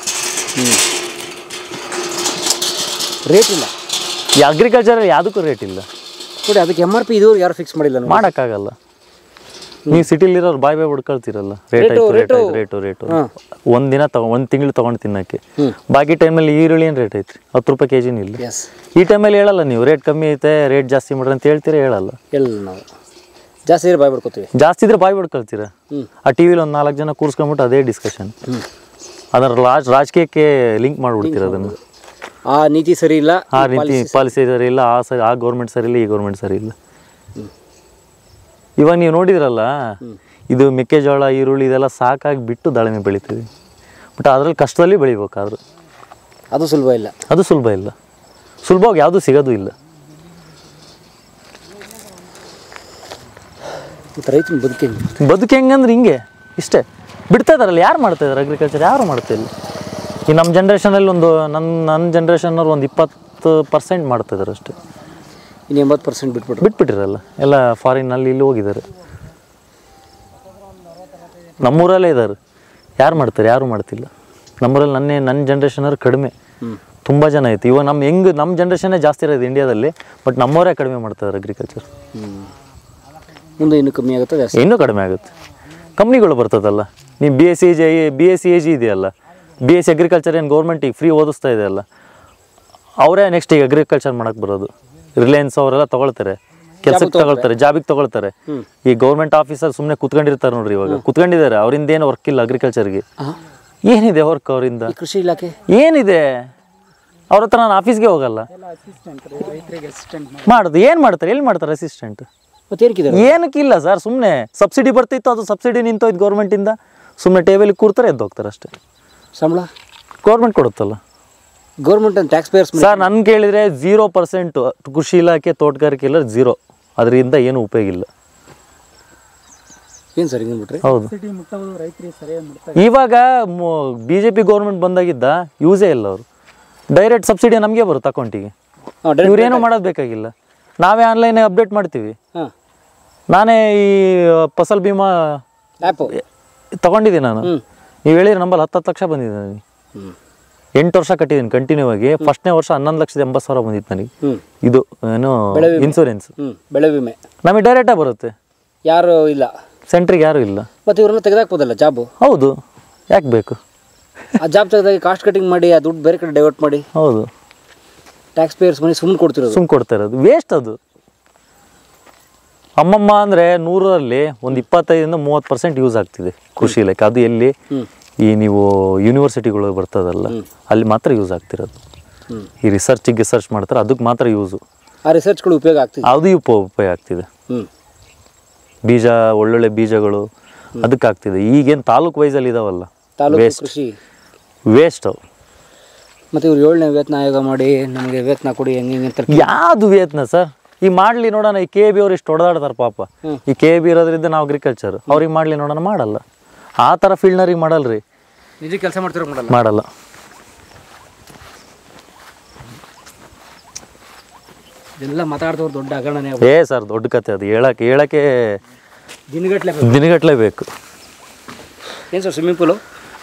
ರೇಟ್ ಇಲ್ಲ ಈ ಅಗ್ರಿಕಲ್ಚರಲ್ಲಿ ಯಾವುದಕ್ಕೂ ರೇಟ್ ಇಲ್ಲ ನೋಡಿ. ಅದಕ್ಕೆ ಎಮ್ ಆರ್ ಪಿ ಇದು ಯಾರು ಫಿಕ್ಸ್ ಮಾಡಿಲ್ಲ, ಮಾಡೋಕ್ಕಾಗಲ್ಲ. ನೀವು ಸಿಟಿಲಿರೋರು ಬಾಯ್ ಬಾಯ್ ಹುಡ್ಕೊಳ್ತಿರಲ್ಲ, ರೇಟ್ ಆಯ್ತು ರೇಟ್ ಆಯ್ತು ರೇಟು ರೇಟು ಒಂದು ದಿನ ತಗೊ ಒಂದು ತಿಂಗಳು ತೊಗೊಂಡು ತಿನ್ನೋಕ್ಕೆ. ಬಾಕಿ ಟೈಮಲ್ಲಿ ಈರುಳ್ಳಿ ಏನು ರೇಟ್ ಐತ್ರಿ? ಹತ್ತು ರೂಪಾಯಿ ಕೆ ಜಿನೂ ಇಲ್ಲ. ಈ ಟೈಮಲ್ಲಿ ಹೇಳಲ್ಲ ನೀವು, ರೇಟ್ ಕಮ್ಮಿ ಐತೆ ರೇಟ್ ಜಾಸ್ತಿ ಮಾಡ್ರಿ ಅಂತ ಹೇಳ್ತೀರಾ? ಹೇಳಲ್ಲ. ಎಲ್ಲ ನಾವು ಜಾಸ್ತಿ ಇದ್ರೆ ಬಾಯ್ ಬಿಡ್ಕೊತೀವಿ, ಜಾಸ್ತಿ ಇದ್ರೆ ಬಾಯ್ ಬಿಡ್ಕೊಳ್ತೀರಾ. ಆ ಟಿ ವಿಲಿ ಒಂದು ನಾಲ್ಕು ಜನ ಕೂರ್ಸ್ಕೊಂಬಿಟ್ಟು ಅದೇ ಡಿಸ್ಕಷನ್, ಅದರ ರಾಜ್ ರಾಜಕೀಯಕ್ಕೆ ಲಿಂಕ್ ಮಾಡಿಬಿಡ್ತೀರ ಅದನ್ನು. ಆ ನೀತಿ ಸರಿ ಇಲ್ಲ, ಆ ರೀತಿ ಪಾಲಿಸಿ ಸರಿ ಇಲ್ಲ, ಆ ಸರಿ ಆ ಗೌರ್ಮೆಂಟ್ ಸರಿ ಇಲ್ಲ, ಈ ಗೌರ್ಮೆಂಟ್ ಸರಿ ಇಲ್ಲ. ಇವಾಗ ನೀವು ನೋಡಿದ್ರಲ್ಲ, ಇದು ಮೆಕ್ಕೆಜೋಳ ಈರುಳ್ಳಿ ಇದೆಲ್ಲ ಸಾಕಾಗಿ ಬಿಟ್ಟು ದಾಳಿಂಬೆ ಬೆಳಿತೀವಿ. ಬಟ್ ಅದರಲ್ಲಿ ಕಷ್ಟದಲ್ಲಿ ಬೆಳಿಬೇಕಾದ್ರು ಅದು ಸುಲಭ ಇಲ್ಲ. ಅದು ಸುಲಭ ಇಲ್ಲ, ಸುಲಭವಾಗಿ ಯಾವುದೂ ಸಿಗೋದು ಇಲ್ಲ. ರೈತನ ಬದುಕಿ ಬದುಕು ಹೆಂಗಂದ್ರೆ ಹಿಂಗೆ ಇಷ್ಟೇ ಬಿಡ್ತಾ ಇದಾರಲ್ಲ. ಯಾರು ಮಾಡ್ತಾ ಇದ್ದಾರೆ ಅಗ್ರಿಕಲ್ಚರ್? ಯಾರು ಮಾಡ್ತಾ ಇಲ್ಲ. ಈ ನಮ್ಮ ಜನ್ರೇಷನಲ್ಲಿ ಒಂದು ನನ್ನ ನನ್ನ ಜನ್ರೇಷನ್ನವ್ರು ಒಂದು ಇಪ್ಪತ್ತು ಪರ್ಸೆಂಟ್ ಮಾಡ್ತಾಯಿದ್ದಾರೆ ಅಷ್ಟೇ. ಇನ್ನು ಎಂಬತ್ತು ಪರ್ಸೆಂಟ್ ಬಿಟ್ಬಿಟ್ಟು ಬಿಟ್ಬಿಟ್ಟಿರಲ್ಲ, ಎಲ್ಲ ಫಾರಿನಲ್ಲಿ ಇಲ್ಲಿ ಹೋಗಿದ್ದಾರೆ. ನಮ್ಮೂರಲ್ಲೇ ಇದ್ದಾರೆ, ಯಾರು ಮಾಡ್ತಾರೆ? ಯಾರು ಮಾಡ್ತಿಲ್ಲ ನಮ್ಮೂರಲ್ಲಿ. ನನ್ನೇ ನನ್ನ ಜನ್ರೇಷನವ್ರು ಕಡಿಮೆ, ತುಂಬ ಜನ ಐತೆ. ಇವಾಗ ನಮ್ಮ ಹೆಂಗೆ ನಮ್ಮ ಜನ್ರೇಷನ್ನೇ ಜಾಸ್ತಿ ಇರೋದು ಇಂಡಿಯಾದಲ್ಲಿ, ಬಟ್ ನಮ್ಮವರೇ ಕಡಿಮೆ ಮಾಡ್ತಾರೆ ಅಗ್ರಿಕಲ್ಚರ್. ಮುಂದೆ ಇನ್ನೂ ಕಮ್ಮಿ ಆಗುತ್ತೆ, ಜಾಸ್ತಿ ಇನ್ನೂ ಕಡಿಮೆ ಆಗುತ್ತೆ. ಕಂಪ್ನಿಗಳು ಬರ್ತದಲ್ಲ, ನೀವು B S C J B S C A G ಇದೆಯಲ್ಲ, ಬಿ ಎಸ್ ಸಿ ಅಗ್ರಿಕಲ್ಚರ್ ಏನು ಗೌರ್ಮೆಂಟಿಗೆ ಫ್ರೀ ಓದಿಸ್ತಾ ಇದೆಯಲ್ಲ, ಅವರೇ ನೆಕ್ಸ್ಟ್ ಈಗ ಅಗ್ರಿಕಲ್ಚರ್ ಮಾಡೋಕ್ಕೆ ಬರೋದು. ರಿಲಯನ್ಸ್ ಅವರೆಲ್ಲ ತೊಗೊಳ್ತಾರೆ, ಕೆಲಸಕ್ಕೆ ತಗೊಳ್ತಾರೆ, ಜಾಬಿಗೆ ತೊಗೊಳ್ತಾರೆ. ಈ ಗೌರ್ಮೆಂಟ್ ಆಫೀಸರ್ ಸುಮ್ಮನೆ ಕುತ್ಕೊಂಡಿರ್ತಾರೆ ನೋಡ್ರಿ, ಇವಾಗ ಕುತ್ಕೊಂಡಿದ್ದಾರೆ. ಅವರಿಂದ ಏನು ವರ್ಕ್ ಇಲ್ಲ ಅಗ್ರಿಕಲ್ಚರ್ಗೆ. ಏನಿದೆ ವರ್ಕ್ ಅವರಿಂದ? ಕೃಷಿ ಇಲಾಖೆ ಏನಿದೆ? ಅವ್ರ ಹತ್ರ ನಾನು ಆಫೀಸ್ಗೆ ಹೋಗಲ್ಲ. ಮಾಡೋದು ಏನು ಮಾಡ್ತಾರೆ? ಎಲ್ಲಿ ಮಾಡ್ತಾರೆ ಅಸಿಸ್ಟೆಂಟ್? ಮತ್ತೇನಕ್ಕಿದೆ ಏನಕ್ಕಿಲ್ಲ ಸರ್, ಸುಮ್ಮನೆ ಸಬ್ಸಿಡಿ ಬರ್ತಿತ್ತು, ಅದು ಸಬ್ಸಿಡಿ ನಿಂತೋಯ್ತು ಗೌರ್ಮೆಂಟಿಂದ, ಸುಮ್ಮನೆ ಟೇಬಲಿಗೆ ಕೂರ್ತಾರೆ ಎದ್ದು ಹೋಗ್ತಾರೆ ಅಷ್ಟೇ. ಸಂಬಳ ಗೌರ್ಮೆಂಟ್ ಕೊಡುತ್ತಲ್ಲ ಗೌರ್ಮೆಂಟ್ ಅಂತ ಟ್ಯಾಕ್ಸ್ ಪೇಯರ್ಸ್. ಸರ್ ನನ್ಗೆ ಕೇಳಿದರೆ ಝೀರೋ ಪರ್ಸೆಂಟ್ ಕೃಷಿ ಇಲಾಖೆ ತೋಟಗಾರಿಕೆ ಇಲ್ಲ, ಝೀರೋ, ಅದರಿಂದ ಏನು ಉಪಯೋಗ ಇಲ್ಲ. ಏನು ಸರ್ ಹಿಂಗೆ ಬಿಟ್ರಿ? ಹೌದು, ಇವಾಗ ಬಿ ಜೆ ಪಿ ಗೌರ್ಮೆಂಟ್ ಬಂದಾಗಿದ್ದ ಯೂಸೇ ಇಲ್ಲ. ಅವರು ಡೈರೆಕ್ಟ್ ಸಬ್ಸಿಡಿ ನಮಗೆ ಬರುತ್ತೆ ಅಕೌಂಟಿಗೆ, ಇವ್ರೇನೂ ಮಾಡೋದು ಬೇಕಾಗಿಲ್ಲ, ನಾವೇ ಆನ್ಲೈನ್ ಅಪ್ಡೇಟ್ ಮಾಡ್ತೀವಿ. ಹಾಂ, ನಾನೇ ಈ ಫಸಲ್ ಬಿಮಾ ಆ್ಯಪು ತಗೊಂಡಿದ್ದೀನಿ ನಾನು. ನೀವು ಹೇಳಿದ್ರೆ ನಂಬಲ್ಲಿ ಹತ್ತು ಹತ್ತು ಲಕ್ಷ ಬಂದಿದೆ ನನಗೆ. ಎಂಟು ವರ್ಷ ಕಟ್ಟಿದ್ದೀನಿ ಕಂಟಿನ್ಯೂ ಆಗಿ. ಫಸ್ಟ್ನೇ ವರ್ಷ ಹನ್ನೊಂದು ಲಕ್ಷದ ಎಂಬತ್ತು ಸಾವಿರ ಬಂದಿತ್ತು ನನಗೆ. ಇದು ಏನು ಇನ್ಸೂರೆನ್ಸ್, ಬೆಳೆ ವಿಮೆ ನಮಗೆ ಡೈರೆಕ್ಟಾಗಿ ಬರುತ್ತೆ, ಯಾರು ಇಲ್ಲ, ಸೆಂಟ್ರಿಗೆ ಯಾರೂ ಇಲ್ಲ. ಮತ್ತು ಇವ್ರನ್ನ ತೆಗೆದಾಕ್ಬೋದಲ್ಲ ಜಾಬು? ಹೌದು, ಯಾಕೆ ಬೇಕು? ಆ ಜಾಬ್ ತೆಗೆದಾಗಿ ಕಾಸ್ಟ್ ಕಟಿಂಗ್ ಮಾಡಿ ಆ ದುಡ್ಡು ಬೇರೆ ಕಡೆ ಡೈವರ್ಟ್ ಮಾಡಿ. ಹೌದು, ಟ್ಯಾಕ್ಸ್ ಪೇಯರ್ಸ್ ಮನಿ ಸುಮ್ಮನೆ ಕೊಡ್ತಿರೋದು, ಸುಮ್ಮನೆ ಕೊಡ್ತಾ ಇರೋದು ವೇಸ್ಟ್. ಅದು ಅಮ್ಮಮ್ಮ ಅಂದರೆ ನೂರಲ್ಲಿ ಒಂದು ಇಪ್ಪತ್ತೈದರಿಂದ ಮೂವತ್ತು ಪರ್ಸೆಂಟ್ ಯೂಸ್ ಆಗ್ತಿದೆ ಕೃಷಿ ಇಲಾಖೆ. ಅದು ಎಲ್ಲಿ ಈ ನೀವು ಯೂನಿವರ್ಸಿಟಿಗಳು ಬರ್ತದಲ್ಲ ಅಲ್ಲಿ ಮಾತ್ರ ಯೂಸ್ ಆಗ್ತಿರೋದು. ಈ ರಿಸರ್ಚಿಗೆ ರಿಸರ್ಚ್ ಮಾಡ್ತಾರೆ, ಅದಕ್ಕೆ ಮಾತ್ರ ಯೂಸು. ಆ ರಿಸರ್ಚ್ಗಳು ಉಪಯೋಗ ಆಗ್ತಿದೆ, ಅದು ಉಪ ಉಪಯೋಗ ಆಗ್ತಿದೆ. ಬೀಜ, ಒಳ್ಳೊಳ್ಳೆ ಬೀಜಗಳು ಅದಕ್ಕೆ ಆಗ್ತಿದೆ. ಈಗೇನು ತಾಲೂಕು ವೈಸಲ್ಲಿ ಇದಾವಲ್ಲ, ತಾಲೂಕು ಕೃಷಿ ವೇಸ್ಟ್ ಅವು. ಮತ್ತು ಇವ್ರು ಏಳನೇ ವೇತನ ಆಯೋಗ ಮಾಡಿ ನಮಗೆ ವೇತನ ಕೊಡಿ ಹೆಂಗೆ ಹೆಂಗೆ ಅಂತ. ಯಾವುದು ವೇತನ ಸರ್? ಈ ಮಾಡಲಿ ನೋಡೋಣ, ಈ ಕೆ ಬಿ ಅವ್ರು ಇಷ್ಟು ಹೊಡೆದಾಡ್ತಾರೆ ಪಾಪ. ಈ ಕೆ ಬಿ ಇರೋದ್ರಿಂದ ನಾವು ಅಗ್ರಿಕಲ್ಚರ್, ಅವ್ರಿಗೆ ಮಾಡಲಿ ನೋಡೋಣ, ಮಾಡಲ್ಲ. ಆ ಥರ ಫೀಲ್ಡ್ನವ್ರಿಗೆ ಮಾಡಲ್ರಿ, ನಿಜ ಕೆಲಸ ಮಾಡ್ತಿರೋ ಮಾಡಲ್ಲ ಮಾಡಲ್ಲ. ಇದೆಲ್ಲ ಮಾತಾಡ್ದವ್ರು ದೊಡ್ಡ ಹಗರಣನೇ. ಏ ಸರ್ ದೊಡ್ಡ ಕತೆ ಅದು, ಹೇಳಕ್ಕೆ ಹೇಳಕ್ಕೆ ದಿನಗಟ್ಟಲೆ ದಿನಗಟ್ಟಲೆ ಬೇಕು. ಏನು ಸರ್ ಸ್ವಿಮ್ಮಿಂಗ್ ಪೂಲು?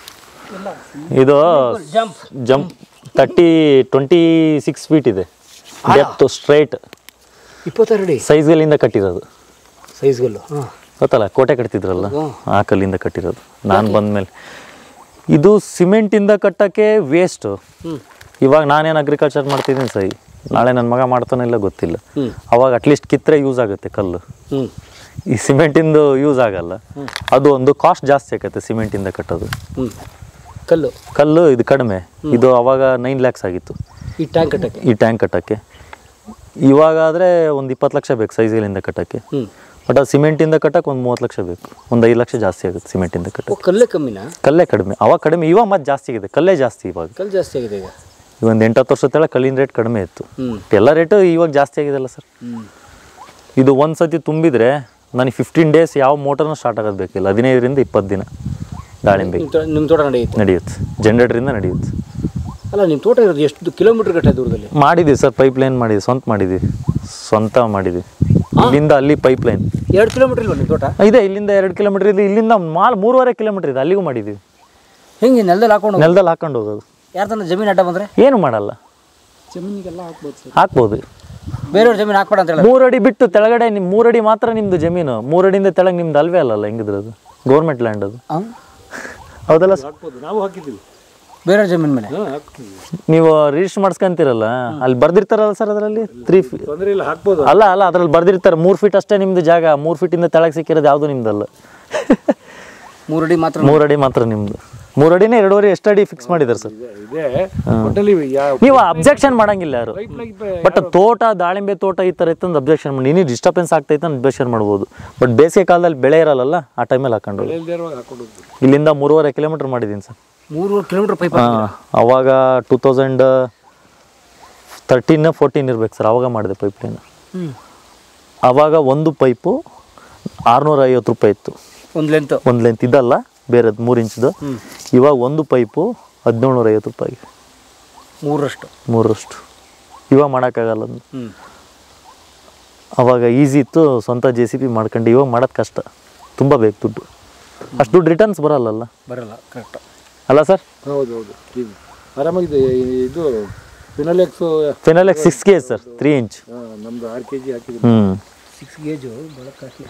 ಇದು jump jump thirty twenty six feet ಇದೆ ಡೆಪ್ತ್, ಸ್ಟ್ರೈಟ್ ಇಪ್ಪತ್ತಾರು ಅಡಿ ಸೈಜ್ಗಳಿಂದ ಕಟ್ಟಿರೋದು. ಸೈಜ್ಗಲ್ಲು ಹಾಂ ಗೊತ್ತಲ್ಲ, ಕೋಟೆ ಕಟ್ತಿದ್ರಲ್ಲ ಆ ಕಲ್ಲಿಂದ ಕಟ್ಟಿರೋದು. ನಾನು ಬಂದಮೇಲೆ ಇದು ಸಿಮೆಂಟಿಂದ ಕಟ್ಟೋಕ್ಕೆ ವೇಸ್ಟು. ಇವಾಗ ನಾನೇನು ಅಗ್ರಿಕಲ್ಚರ್ ಮಾಡ್ತಿದ್ದೀನಿ ಸೈ, ನಾಳೆ ನನ್ನ ಮಗ ಮಾಡ್ತಾನೆ ಇಲ್ಲ ಗೊತ್ತಿಲ್ಲ. ಅವಾಗ ಅಟ್ಲೀಸ್ಟ್ ಕಿತ್ತರೆ ಯೂಸ್ ಆಗುತ್ತೆ ಕಲ್ಲು. ಈ ಸಿಮೆಂಟಿಂದು ಯೂಸ್ ಆಗಲ್ಲ. ಅದು ಒಂದು ಕಾಸ್ಟ್ ಜಾಸ್ತಿ ಆಗುತ್ತೆ ಸಿಮೆಂಟಿಂದ ಕಟ್ಟೋದು. ಕಲ್ಲು ಕಲ್ಲು ಇದು ಕಡಿಮೆ. ಇದು ಅವಾಗ ನೈನ್ ಲ್ಯಾಕ್ಸ್ ಆಗಿತ್ತು ಈ ಟ್ಯಾಂಕ್ ಕಟ್ಟಕ್ಕೆ. ಈ ಟ್ಯಾಂಕ್ ಕಟ್ಟೋಕ್ಕೆ. ಇವಾಗ ಆದರೆ ಒಂದು ಇಪ್ಪತ್ತು ಲಕ್ಷ ಬೇಕು ಸೈಜ್ಗಳಿಂದ ಕಟ್ಟೋಕ್ಕೆ. ಬಟ್ ಅದು ಸಿಮೆಂಟಿಂದ ಕಟ್ಟಕ್ಕೆ ಒಂದು ಮೂವತ್ತು ಲಕ್ಷ ಬೇಕು, ಒಂದು ಐದು ಲಕ್ಷ ಜಾಸ್ತಿ ಆಗುತ್ತೆ ಸಿಮೆಂಟಿಂದ ಕಟ್ಟಕ್ಕೆ. ಕಲ್ಲೇ ಕಮ್ಮಿನಾ? ಕಲ್ಲೇ ಕಡಿಮೆ, ಅವಾಗ ಕಡಿಮೆ, ಇವಾಗ ಮತ್ತೆ ಜಾಸ್ತಿ ಆಗಿದೆ. ಕಲ್ಲೇ ಜಾಸ್ತಿ ಇವಾಗ, ಕಲ್ಲು ಜಾಸ್ತಿ ಆಗಿದೆ ಈಗ. ಈಗ ಒಂದು ಎಂಟತ್ತು ವರ್ಷದ ತಳ ಕಲ್ಲಿನ ರೇಟ್ ಕಡಿಮೆ ಇತ್ತು, ಎಲ್ಲ ರೇಟು ಇವಾಗ ಜಾಸ್ತಿ ಆಗಿದೆಲ್ಲ ಸರ್. ಇದು ಒಂದು ಸತಿ ತುಂಬಿದರೆ ನನಗೆ ಫಿಫ್ಟೀನ್ ಡೇಸ್ ಯಾವ ಮೋಟರ್ನೂ ಸ್ಟಾರ್ಟ್ ಆಗೋದು ಬೇಕಿಲ್ಲ. ಹದಿನೈದರಿಂದ ಇಪ್ಪತ್ತು ದಿನ ದಾಳಿಂಬೆ ನಿಮ್ಮ ತೋಟ ನಡೆಯುತ್ತೆ ನಡೆಯುತ್ತೆ, ಜನ್ರೇಟ್ರಿಂದ ನಡೆಯುತ್ತೆ. ಅಲ್ಲ ನಿಮ್ಮ ತೋಟ ಇರೋದು ಎಷ್ಟು ಕಿಲೋಮೀಟ್ರ್ ಗಟ್ಟಲೆ ದೂರದಲ್ಲಿ? ಮಾಡಿದ್ದೀವಿ ಸರ್, ಪೈಪ್ ಲೈನ್ ಮಾಡಿದ್ವಿ, ಸ್ವಂತ ಮಾಡಿದ್ವಿ, ಸ್ವಂತ ಮಾಡಿದ್ವಿ. ಇಲ್ಲಿಂದ ಅಲ್ಲಿ ಪೈಪ್ ಲೈನ್ ಎರಡು ಕಿಲೋಮೀಟ್ರ್ ಇಲ್ವಾ ನಿಮ್ಮ ತೋಟ? ಇದೆ, ಇಲ್ಲಿಂದ ಎರಡು ಕಿಲೋಮೀಟ್ರ್ ಇದೆ, ಇಲ್ಲಿಂದ ಮಾಲ್ ಮೂರುವರೆ ಕಿಲೋಮೀಟ್ರ್ ಇದೆ, ಅಲ್ಲಿಗೂ ಮಾಡಿದ್ದೀವಿ. ಹೆಂಗೆ ನೆಲದಲ್ಲಿ ಹಾಕೊಂಡು? ನೆಲದಲ್ಲಿ ಹಾಕೊಂಡು ಹೋಗೋದು. ಯಾರ ತನ್ನ ಜಮೀನು ಅಡ್ಡ ಬಂದರೆ ಏನು ಮಾಡಲ್ಲ, ಜಮೀನಿಗೆಲ್ಲ ಹಾಕ್ಬೋದು ಸರ್. ಹಾಕ್ಬೋದು. ಬೇರೆಯವ್ರ ಜಮೀನು ಹಾಕ್ಬೇಡ ಅಂತ ಹೇಳಿ ಮೂರಡಿ ಬಿಟ್ಟು ತೆಳಗಡೆ ನಿಮ್ಮ ಮೂರಡಿ ಮಾತ್ರ ನಿಮ್ಮದು ಜಮೀನು, ಮೂರಡಿಯಿಂದ ತೆಳಗೆ ನಿಮ್ದು ಅಲ್ವೇ ಅಲ್ಲಲ್ಲ, ಹೆಂಗಿದ್ರೆ ಅದು ಗೌರ್ಮೆಂಟ್ ಲ್ಯಾಂಡ್ ಅದು. ಹೌದಲ್ಲ ಸರ್? ನಾವು ಹಾಕಿದ್ದೀವಿ ಬೇರೆಯವ್ರ ಜಮೀನು ಮೇಲೆ. ನೀವು ರಿಜಿಸ್ಟರ್ ಮಾಡಿಸ್ಕೊಂತೀರಲ್ಲ, ಅಲ್ಲಿ ಬರ್ದಿರ್ತಾರಲ್ಲ ಸರ್, ಅದರಲ್ಲಿ ತ್ರೀ ಫೀಟ್ ತೊಂದರೆ ಇಲ್ಲ, ಹಾಕ್ಬೋದು. ಅಲ್ಲ ಅಲ್ಲ ಅದ್ರಲ್ಲಿ ಬರ್ದಿರ್ತಾರೆ ಮೂರು ಫೀಟ್ ಅಷ್ಟೇ ನಿಮ್ದು ಜಾಗ, ಮೂರು ಫೀಟಿಂದ ತೆಳಗೆ ಸಿಕ್ಕಿರೋದು ಯಾವುದು ನಿಮ್ದಲ್ಲ. ಮೂರಡಿ ಮಾತ್ರ, ಮೂರಡಿ ಮಾತ್ರ ನಿಮ್ದು. ಮೂರಡಿನೇ ಎರಡೂವರೆ ಎಷ್ಟು ಅಡಿ ಫಿಕ್ಸ್ ಮಾಡಿದ್ದಾರೆ ಸರ್. ಇದೆ ಒಟ್ಟಲ್ಲಿ ಯಾವ ನೀವು ಅಬ್ಜೆಕ್ಷನ್ ಮಾಡಂಗಿಲ್ಲ ಯಾರು. ಬಟ್ ತೋಟ, ದಾಳಿಂಬೆ ತೋಟ ಈ ಥರ ಇತ್ತಂದು ಅಬ್ಜೆಕ್ಷನ್ ಮಾಡಿ, ನೀನು ಡಿಸ್ಟರ್ಬೆನ್ಸ್ ಆಗ್ತೈತೆ ಅಂತ ಅಬ್ಜೆಕ್ಷನ್ ಮಾಡ್ಬೋದು. ಬಟ್ ಬೇಸಿಗೆ ಕಾಲದಲ್ಲಿ ಬೆಳೆ ಇರಲ್ಲ, ಆ ಟೈಮಲ್ಲಿ ಹಾಕೊಂಡು ಹಾಕೊಂಡು ಇಲ್ಲಿಂದ ಮೂರುವರೆ ಕಿಲೋಮೀಟ್ರ್ ಮಾಡಿದ್ದೀನಿ ಸರ್. ಮೂರುವರೆ ಕಿಲೋಮೀಟ್ರ್ ಪೈಪ್. ಹಾಂ, ಅವಾಗ ಟೂ ತೌಸಂಡ್ ತರ್ಟೀನ್ ಫೋರ್ಟೀನ್ ಇರ್ಬೇಕು ಸರ್, ಅವಾಗ ಮಾಡಿದೆ ಪೈಪ್ ಲೈನ್. ಆವಾಗ ಒಂದು ಪೈಪು ಆರುನೂರ ಐವತ್ತು ರೂಪಾಯಿ ಇತ್ತು ಒಂದು ಲೆಂತ್. ಒಂದು ಲೆಂತ್ ಇದಲ್ಲ, ಬೇರೆದು ಮೂರು ಇಂಚ್ದು. ಇವಾಗ ಒಂದು ಪೈಪು ಹದಿನೇಳುನೂರ ಐವತ್ತು ರೂಪಾಯಿ, ಮೂರರಷ್ಟು ಮೂರರಷ್ಟು. ಇವಾಗ ಮಾಡೋಕ್ಕಾಗಲ್ಲ ಅದು. ಅವಾಗ ಈಸಿ ಇತ್ತು, ಸ್ವಂತ ಜೆ ಸಿ ಪಿ ಮಾಡ್ಕೊಂಡು. ಇವಾಗ ಮಾಡೋದು ಕಷ್ಟ, ತುಂಬ ಬೇಕು ದುಡ್ಡು. ಅಷ್ಟು ದುಡ್ಡು ರಿಟರ್ನ್ಸ್ ಬರಲ್ಲಲ್ಲ. ಬರಲ್ಲ, ಕರೆಕ್ಟ್ ಅಲ್ಲ ಸರ್? ಹೌದು ಹೌದು ಈಗ ಆರಾಮಾಗಿದೆ. ಇದು Finolex Finolex six K G sir, three inch. ನಮ್ದು ಆರು ಕೆ ಜಿ ಹಾಕಿದ್ವಿ. ಹ್ಞೂ, ಸಿಕ್ಸ್ ಗೇಜು ಭಾಳ ಕಾಸ್ಟ್ಲಿ.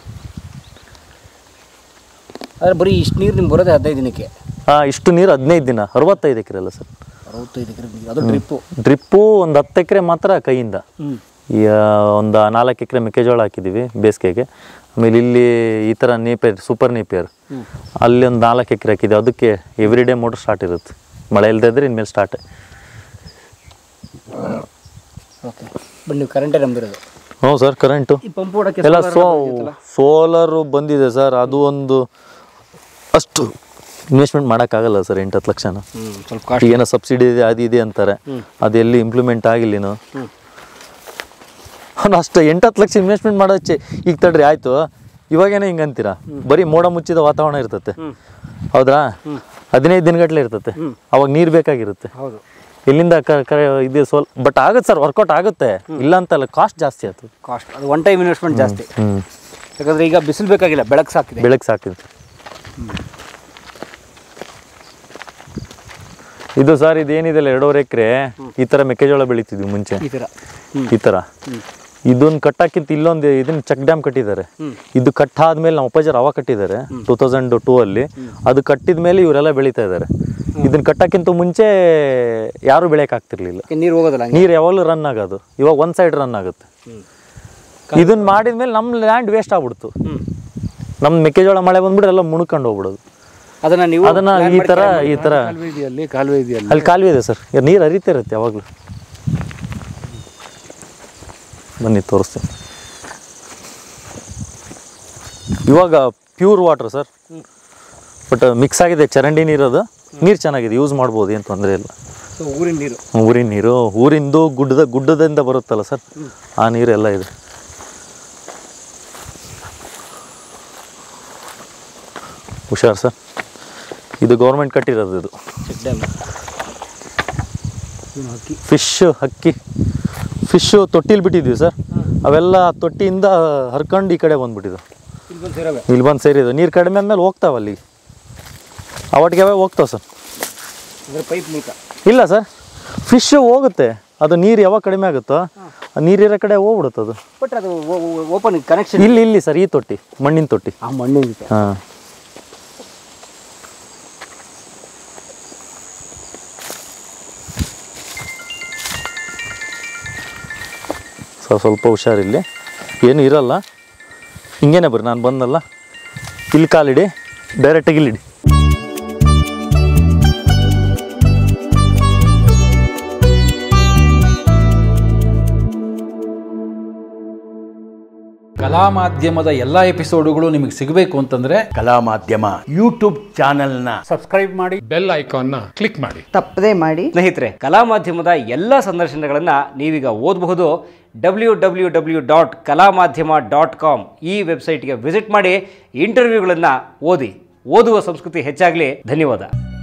ಆದರೆ ಬರೀ ಇಷ್ಟು ನೀರು ನಿಮ್ಗೆ ಬರೋದೇ ಹದಿನೈದು ದಿನಕ್ಕೆ. ಹಾಂ, ಇಷ್ಟು ನೀರು ಹದಿನೈದು ದಿನ, ಅರವತ್ತೈದು ಎಕರೆ ಅಲ್ಲ ಸರ್? ಅರವತ್ತೈದು ಎಕರೆ, ಅದು ಡ್ರಿಪ್ಪು. ಡ್ರಿಪ್ಪು ಒಂದು ಹತ್ತು ಎಕರೆ ಮಾತ್ರ ಕೈಯಿಂದ. ಈ ಒಂದು ನಾಲ್ಕು ಎಕರೆ ಮೆಕ್ಕೆಜೋಳ ಹಾಕಿದ್ದೀವಿ ಬೇಸಿಗೆಗೆ. ಆಮೇಲೆ ಇಲ್ಲಿ ಈ ಥರ ನೇಪಿಯರ್, ಸೂಪರ್ ನೇಪಿಯರ್, ಅಲ್ಲಿ ಒಂದು ನಾಲ್ಕು ಎಕರೆ ಹಾಕಿದ್ದೀವಿ. ಅದಕ್ಕೆ ಎವ್ರಿ ಡೇ ಮೋಟ್ರ್ ಸ್ಟಾರ್ಟ್ ಇರುತ್ತೆ, ಮಳೆ ಇಲ್ಲದೇ ಇದ್ರೆ ಇನ್ಮೇಲೆ ಸ್ಟಾರ್ಟೇ. ಓಕೆ, ಬಟ್ ನೀವು ಕರೆಂಟೇ ನಂಬಿರೋದು? ಹ್ಞೂ ಸರ್ ಕರೆಂಟು ಈ ಪಂಪ್ ಹೊಡಕ್ಕೆ ಎಲ್ಲ ಸೋ ಸೋಲರು ಬಂದಿದೆ ಸರ್. ಅದು ಒಂದು ಅಷ್ಟು ಇನ್ವೆಸ್ಟ್ಮೆಂಟ್ ಮಾಡೋಕ್ಕಾಗಲ್ಲ ಸರ್ ಎಂಟು ಹತ್ತು ಲಕ್ಷನ. ಸ್ವಲ್ಪ ಏನೋ ಸಬ್ಸಿಡಿ ಇದೆ ಅದು ಇದೆ ಅಂತಾರೆ, ಅದು ಎಲ್ಲಿ ಇಂಪ್ಲಿಮೆಂಟ್ ಆಗಿಲ್ಲಿನು. ಅವ್ನು ಅಷ್ಟು ಎಂಟು ಹತ್ತು ಲಕ್ಷ ಇನ್ವೆಸ್ಟ್ಮೆಂಟ್ ಮಾಡೋಚ್ಚೆ ಈಗ ತಡ್ರಿ ಆಯಿತು. ಇವಾಗೇನೋ ಹಿಂಗೆ ಅಂತೀರಾ, ಬರೀ ಮೋಡ ಮುಚ್ಚಿದ ವಾತಾವರಣ ಇರ್ತತೆ ಹೌದಾ, ಹದಿನೈದು ದಿನಗಟ್ಟಲೆ ಇರ್ತತೆ, ಅವಾಗ ನೀರು ಬೇಕಾಗಿರುತ್ತೆ. ಹೌದು, ಇಲ್ಲಿಂದ ಕ ಕ ಇದು ಸೋಲ್ ಬಟ್ ಆಗುತ್ತೆ ಸರ್, ವರ್ಕೌಟ್ ಆಗುತ್ತೆ, ಇಲ್ಲ ಅಂತಲ್ಲ, ಕಾಸ್ಟ್ ಜಾಸ್ತಿ ಆಯ್ತು. ಕಾಸ್ಟ್ ಅದು ಒನ್ ಟೈಮ್ ಇನ್ವೆಸ್ಟ್ಮೆಂಟ್ ಜಾಸ್ತಿ. ಹ್ಞೂ ಯಾಕಂದರೆ ಈಗ ಬಿಸಿಲು ಬೇಕಾಗಿಲ್ಲ, ಬೆಳಕು ಸಾಕಿದೆ, ಬೆಳಗ್ಗೆ ಸಾಕಿದೆ. ಇದು ಸರ್ ಇದೇನಿದೆಲ್ಲ ಎರಡೂವರೆ ಎಕರೆ ಈ ಥರ ಮೆಕ್ಕೆಜೋಳ ಬೆಳೀತಿದ್ವಿ ಮುಂಚೆ ಈ ಥರ ಈ ಥರ. ಇದನ್ನ ಕಟ್ಟಕ್ಕಿಂತ ಇಲ್ಲೊಂದು ಇದನ್ನ ಚೆಕ್ ಡ್ಯಾಮ್ ಕಟ್ಟಿದ್ದಾರೆ. ಇದು ಕಟ್ಟಾದ್ಮೇಲೆ ನಮ್ಮ ಅಪ್ಪಾಜರ್ ಅವ ಕಟ್ಟಿದ್ದಾರೆ ಟೂ ತೌಸಂಡ್ ಟೂ ಅಲ್ಲಿ. ಅದು ಕಟ್ಟಿದ ಮೇಲೆ ಇವರೆಲ್ಲ ಬೆಳೀತಾ ಇದ್ದಾರೆ. ಇದನ್ನ ಕಟ್ಟಕ್ಕಿಂತ ಮುಂಚೆ ಯಾರು ಬೆಳೆಯಕ್ ಆಗ್ತಿರ್ಲಿಲ್ಲ, ನೀರು ಹೋಗೋದಿಲ್ಲ, ನೀರು ಯಾವಾಗಲೂ ರನ್ ಆಗೋದು. ಇವಾಗ ಒಂದ್ ಸೈಡ್ ರನ್ ಆಗುತ್ತೆ. ಇದನ್ನ ಮಾಡಿದ್ಮೇಲೆ ನಮ್ಮ ಲ್ಯಾಂಡ್ ವೇಸ್ಟ್ ಆಗ್ಬಿಡ್ತು. ನಮ್ಮ ಮೆಕ್ಕೆಜೋಳ ಮಳೆ ಬಂದ್ಬಿಟ್ರೆ ಎಲ್ಲ ಮುಣ್ಕೊಂಡು ಹೋಗ್ಬಿಡೋದು. ಅದನ್ನ ನೀವು ಅದನ್ನ ಈ ತರ ಈ ತರ ಕಾಲುವೆ ಇದೆಯಲ್ಲಿ ಕಾಲುವೆ ಇದೆಯಲ್ಲ ಅಲ್ಲಿ ಕಾಲುವೆ ಇದೆ ಸರ್, ನೀರು ಹರಿತಾ ಇರುತ್ತೆ ಯಾವಾಗಲೂ. ಬನ್ನಿ ತೋರಿಸ್ತೀನಿ. ಇವಾಗ pure water sir, but mix ಆಗಿದೆ ಚರಂಡಿ ನೀರದು. ನೀರು ಚೆನ್ನಾಗಿದೆ, ಯೂಸ್ ಮಾಡ್ಬೋದು, ಏನು ತೊಂದರೆ ಇಲ್ಲ. ಊರಿನ ನೀರು, ಊರಿನ ನೀರು, ಊರಿಂದು ಗುಡ್ಡದ ಗುಡ್ಡದಿಂದ ಬರುತ್ತಲ್ಲ ಸರ್, ಆ ನೀರೆಲ್ಲ ಇದೆ. ಹುಷಾರು ಸರ್, ಇದು ಗೌರ್ಮೆಂಟ್ ಕಟ್ಟಿರೋದು. ಇದು ಫಿಶ್ ಹಕ್ಕಿ ಫಿಶ್ಶು ತೊಟ್ಟಿಲಿ ಬಿಟ್ಟಿದ್ವಿ ಸರ್, ಅವೆಲ್ಲ ತೊಟ್ಟಿಯಿಂದ ಹರ್ಕೊಂಡು ಈ ಕಡೆ ಬಂದ್ಬಿಟ್ಟಿದ್ದು, ಇಲ್ಲಿ ಬಂದು ಸೇರಿದ್ದು. ನೀರು ಕಡಿಮೆ ಆದಮೇಲೆ ಹೋಗ್ತಾವೆ ಅಲ್ಲಿ, ಅವಟ್ಟಿಗೆ ಅವೇ ಹೋಗ್ತಾವೆ ಸರ್. ಪೈಪ್ ಮೂಲಕ ಇಲ್ಲ ಸರ್, ಫಿಶ್ಶು ಹೋಗುತ್ತೆ, ಅದು ನೀರು ಯಾವಾಗ ಕಡಿಮೆ ಆಗುತ್ತೋ ಆ ನೀರಿರೋ ಕಡೆ ಹೋಗ್ಬಿಡುತ್ತೆ ಅದು. ಬಟ್ ಅದು ಓಪನ್ ಕನೆಕ್ಷನ್ ಇಲ್ಲಿ ಇಲ್ಲಿ ಸರ್, ಈ ತೊಟ್ಟಿ ಮಣ್ಣಿನ ತೊಟ್ಟಿ. ಆ ಮಣ್ಣಿನ ಹಾಂ ಸೊ ಸ್ವಲ್ಪ ಹುಷಾರಿಲ್ಲಿ, ಏನು ಇರಲ್ಲ. ಹಿಂಗೇನೆ ಬರ್ರಿ, ನಾನು ಬಂದಲ್ಲ, ಇಲ್ಲಿ ಕಾಲಿಡಿ, ಡೈರೆಕ್ಟಾಗಿ ಇಲ್ಲಿಡಿ. ಕಲಾ ಮಾಧ್ಯಮದ ಎಲ್ಲ ಎಪಿಸೋಡುಗಳು ನಿಮಗೆ ಸಿಗಬೇಕು ಅಂತಂದ್ರೆ ಕಲಾ ಮಾಧ್ಯಮ ಯೂಟ್ಯೂಬ್ ಚಾನೆಲ್ನ ಸಬ್ಸ್ಕ್ರೈಬ್ ಮಾಡಿ, ಬೆಲ್ ಐಕಾನ್ನ ಕ್ಲಿಕ್ ಮಾಡಿ. ತಪ್ಪದೇ ಮಾಡಿ. ಸ್ನೇಹಿತರೆ, ಕಲಾ ಮಾಧ್ಯಮದ ಎಲ್ಲ ಸಂದರ್ಶನಗಳನ್ನು ನೀವೀಗ ಓದಬಹುದು. ಡಬ್ಲ್ಯೂ ಡಬ್ಲ್ಯೂ ಡಬ್ಲ್ಯೂ ಡಾಟ್ ಕಲಾ ಮಾಧ್ಯಮ ಡಾಟ್ ಕಾಮ್ ಈ ವೆಬ್ಸೈಟ್ಗೆ ವಿಸಿಟ್ ಮಾಡಿ ಇಂಟರ್ವ್ಯೂಗಳನ್ನು ಓದಿ. ಓದುವ ಸಂಸ್ಕೃತಿ ಹೆಚ್ಚಾಗಲಿ. ಧನ್ಯವಾದ.